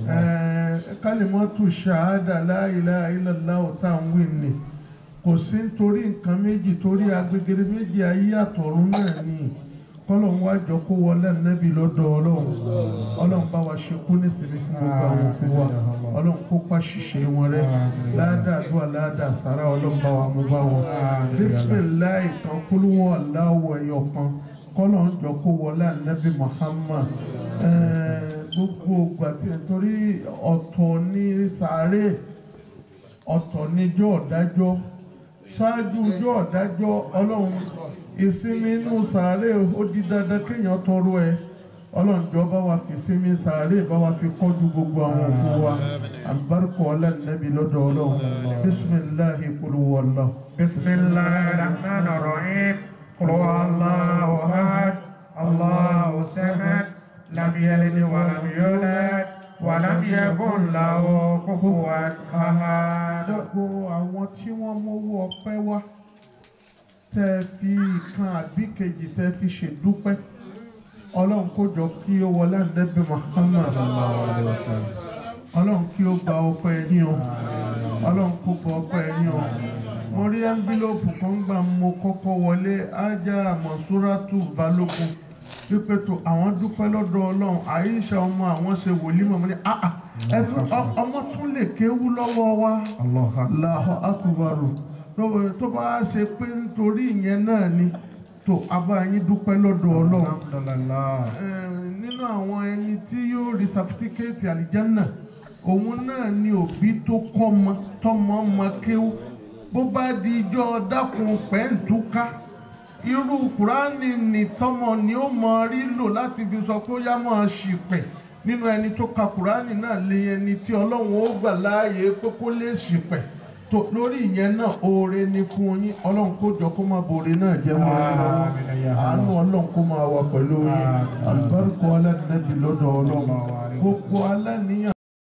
kálímọ́tù ṣàhádà la ilaha illallah tá à ń wí ni kò sí nítorí nǹkan méjì torí agbègbè méjì ayé àtọ̀run náà ni kọ́lọ̀ ń wájọ kó wọlé ànábì lọ́dọ̀ Ọlọ́run bá wa ṣe kú nísìnyí fún gbogbo àwọn òkú wa Ọlọ́run kó pa ṣìṣe wọn rẹ́ ládàá àdúrà ládàá sàrà Ọlọ́run bá wa mú bá wọn bísímìláì kan kúlúwọ̀ aláwọ̀ ẹ̀yọ̀ kan kọ́lọ̀ ń jọ kó wọlé ànábì Muhammad gbogbo gbàtí torí ọ̀tọ̀ ní sàárè ọ̀tọ̀ níjọ́ ọ̀dájọ́ ṣáájú ọjọ́ ọ̀dájọ́ Ọlọ́run ìsinmi inú sàárè ó di dandan kéèyàn tọrọ ẹ Ọlọ́run jọ bá wa fi sinmi sàárè bá wa fi kọ́jú gbogbo àwọn òkú wa àbárkọ̀ ọlẹ́nẹ́bí lọ́dọ̀ Ọlọ́run bísímìláhi qul huwallahu. bismillahir rahmanir rahim qul huwallahu ahad Allahu samad lam yalid wa lam yulad wa lam yakun lahu kufuwan ahad. gbogbo àwọn tí wọ́n mówó ọpẹ́ wá tẹ́ fi kan àbí kejì tẹ́ fi ṣèdúpẹ́ Ọlọ́run kó jọ kí ó wọlé ànábì Muhammad Ọlọ́run kí ó gba ọpẹ́ yín o Ọlọ́run kó gba ọpẹ́ yín o mo rí ẹ́ńbílọ́pù kan gbà mo kọ́kọ́ wọlé ájá Mọ̀súrátù Balógun wípé tó àwọn dúpẹ́ lọ́dọ̀ Ọlọ́run Àyíṣà ọmọ àwọn ṣe wòlímọ̀ mo ní ọmọ tún lè kéwú lọ́wọ́ wa Allahu Akbar tó bá ṣe pé nítorí ìyẹn náà ni tó abáyín dúpẹ́ lọ́dọ̀ Ọlọ́run nínú àwọn ẹni tí yóò rí sàfitíkẹ́ẹ̀tì àlìjánà òun náà ni òbí tó kọ́ ọmọ tọmọ ọmọ kéwú bó bá di ijọ́ dákun pẹ́ǹtúká irú Kùránì ní tọmọ ni ó mọ rí lò láti fi sọ pé ó yá máa ṣìpẹ̀ nínú ẹni tó ka Kùránì náà lé ẹni tí Ọlọ́run ó gbà láàyè pé kó lè ṣìpẹ̀ tó lórí ìyẹn náà oore ni fún yín Ọlọ́run kó jọ kó máa boore náà jẹ́ mọ́ ẹ lọ́wọ́ àánú Ọlọ́run kó máa wà pẹ̀lú yín àlùbáríkà alẹ́ nẹ́bí lọ́dọ̀ Ọlọ́run gbogbo alẹ́ níyàn.